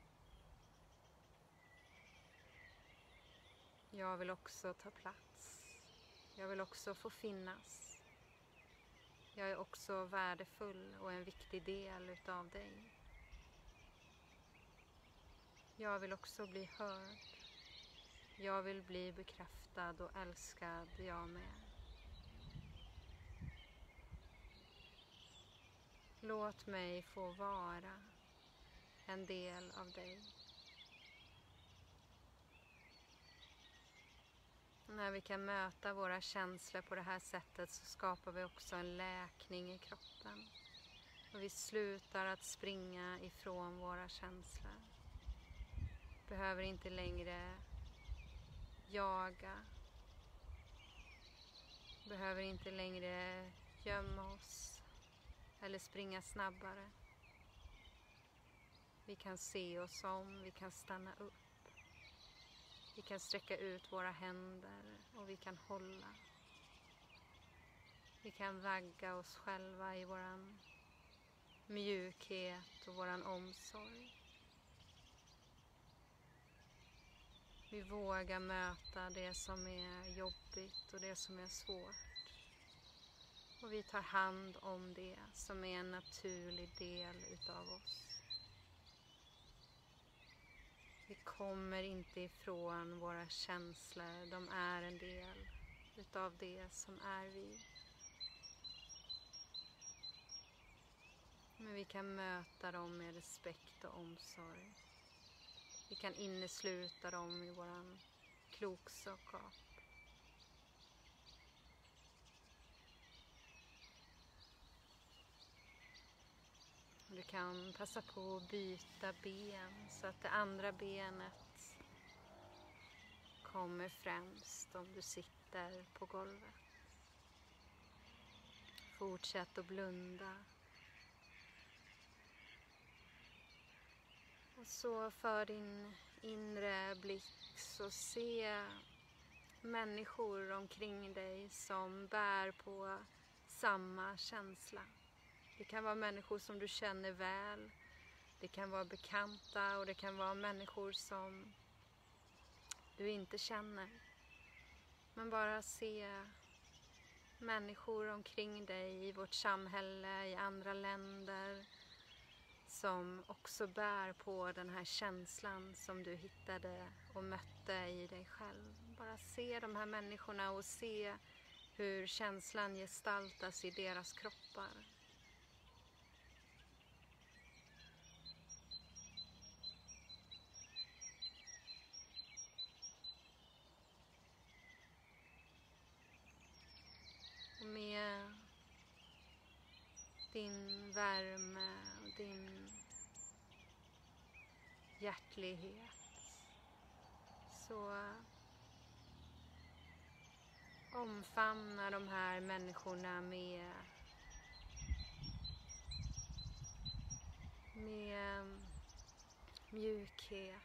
Jag vill också ta plats. Jag vill också få finnas. Jag är också värdefull och en viktig del utav dig. Jag vill också bli hörd. Jag vill bli bekräftad och älskad, jag med. Låt mig få vara en del av dig. När vi kan möta våra känslor på det här sättet så skapar vi också en läkning i kroppen. Och vi slutar att springa ifrån våra känslor. Behöver inte längre jaga Behöver inte längre gömma oss eller springa snabbare. Vi kan se oss om, vi kan stanna upp. Vi kan sträcka ut våra händer och vi kan hålla. Vi kan vagga oss själva i våran mjukhet och våran omsorg. Vi vågar möta det som är jobbigt och det som är svårt. Och vi tar hand om det som är en naturlig del utav oss. Vi kommer inte ifrån våra känslor, de är en del utav det som är vi. Men vi kan möta dem med respekt och omsorg. Vi kan innesluta dem i våran klokskap. Du kan passa på att byta ben så att det andra benet kommer främst om du sitter på golvet. Fortsätt att blunda. Och så för din inre blick så se människor omkring dig som bär på samma känsla. Det kan vara människor som du känner väl. Det kan vara bekanta och det kan vara människor som du inte känner. Men bara se människor omkring dig i vårt samhälle, i andra länder som också bär på den här känslan som du hittade och mötte i dig själv. Bara se de här människorna och se hur känslan gestaltas i deras kroppar. Och med din värme och din hjärtlighet så omfamna de här människorna med, med mjukhet,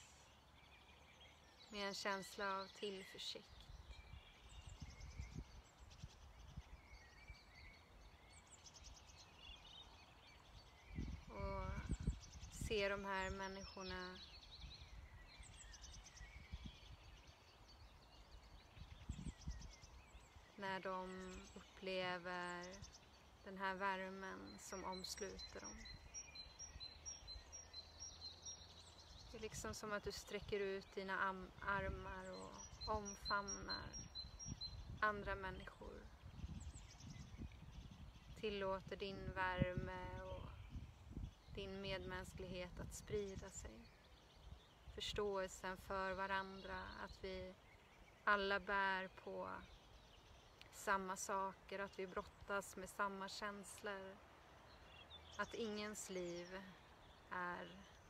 med en känsla av tillförsikt. Och se de här människorna när de upplever den här värmen som omsluter dem. Det är liksom som att du sträcker ut dina armar och omfamnar andra människor. Tillåter din värme och din medmänsklighet att sprida sig. Förståelsen för varandra, att vi alla bär på samma saker, att vi brottas med samma känslor. Att ingens liv är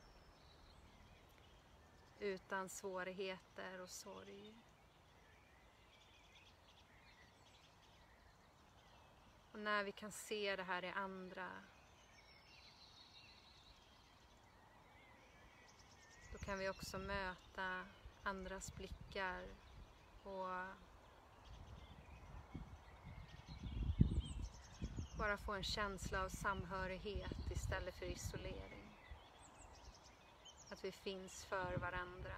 utan svårigheter och sorg. Och när vi kan se det här i andra, då kan vi också möta andras blickar och bara få en känsla av samhörighet istället för isolering. Att vi finns för varandra.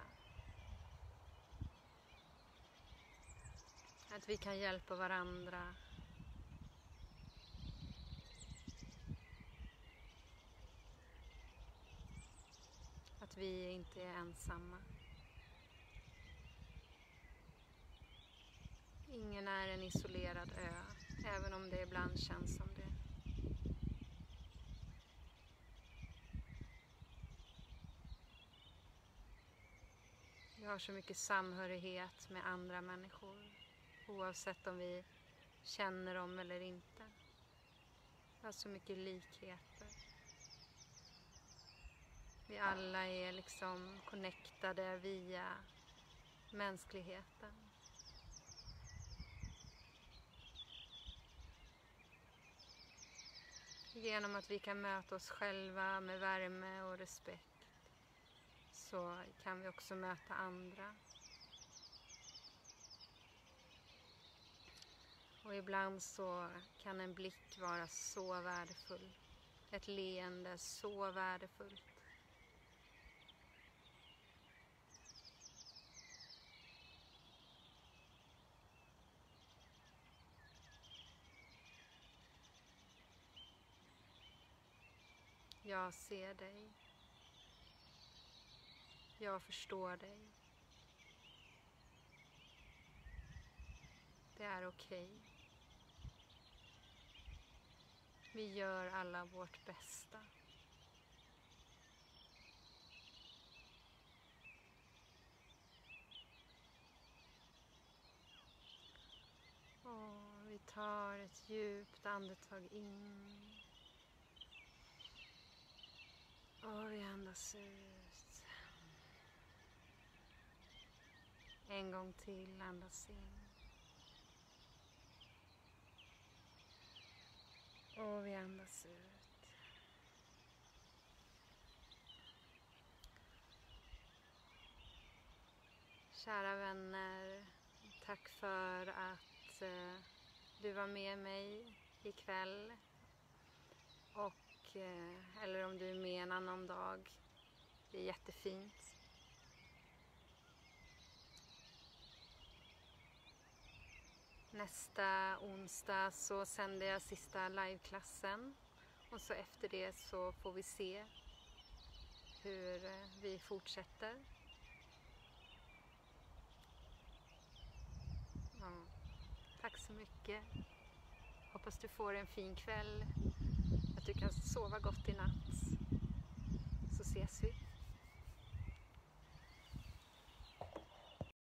Att vi kan hjälpa varandra. Att vi inte är ensamma. Ingen är en isolerad ö, även om det ibland känns som det. Vi har så mycket samhörighet med andra människor, oavsett om vi känner dem eller inte. Vi har så mycket likheter. Vi alla är liksom connectade via mänskligheten. Genom att vi kan möta oss själva med värme och respekt så kan vi också möta andra. Och ibland så kan en blick vara så värdefull. Ett leende så värdefullt. Jag ser dig. Jag förstår dig. Det är okej. Vi gör alla vårt bästa. Och vi tar ett djupt andetag in. Och vi andas ut. En gång till, andas in. Och vi andas ut. Kära vänner, tack för att eh, du var med mig ikväll. Och, eh, eller om du är med en annan dag. Det är jättefint. Nästa onsdag så sänder jag sista liveklassen. Och så efter det så får vi se hur vi fortsätter. Ja, tack så mycket. Hoppas du får en fin kväll. Att du kan sova gott i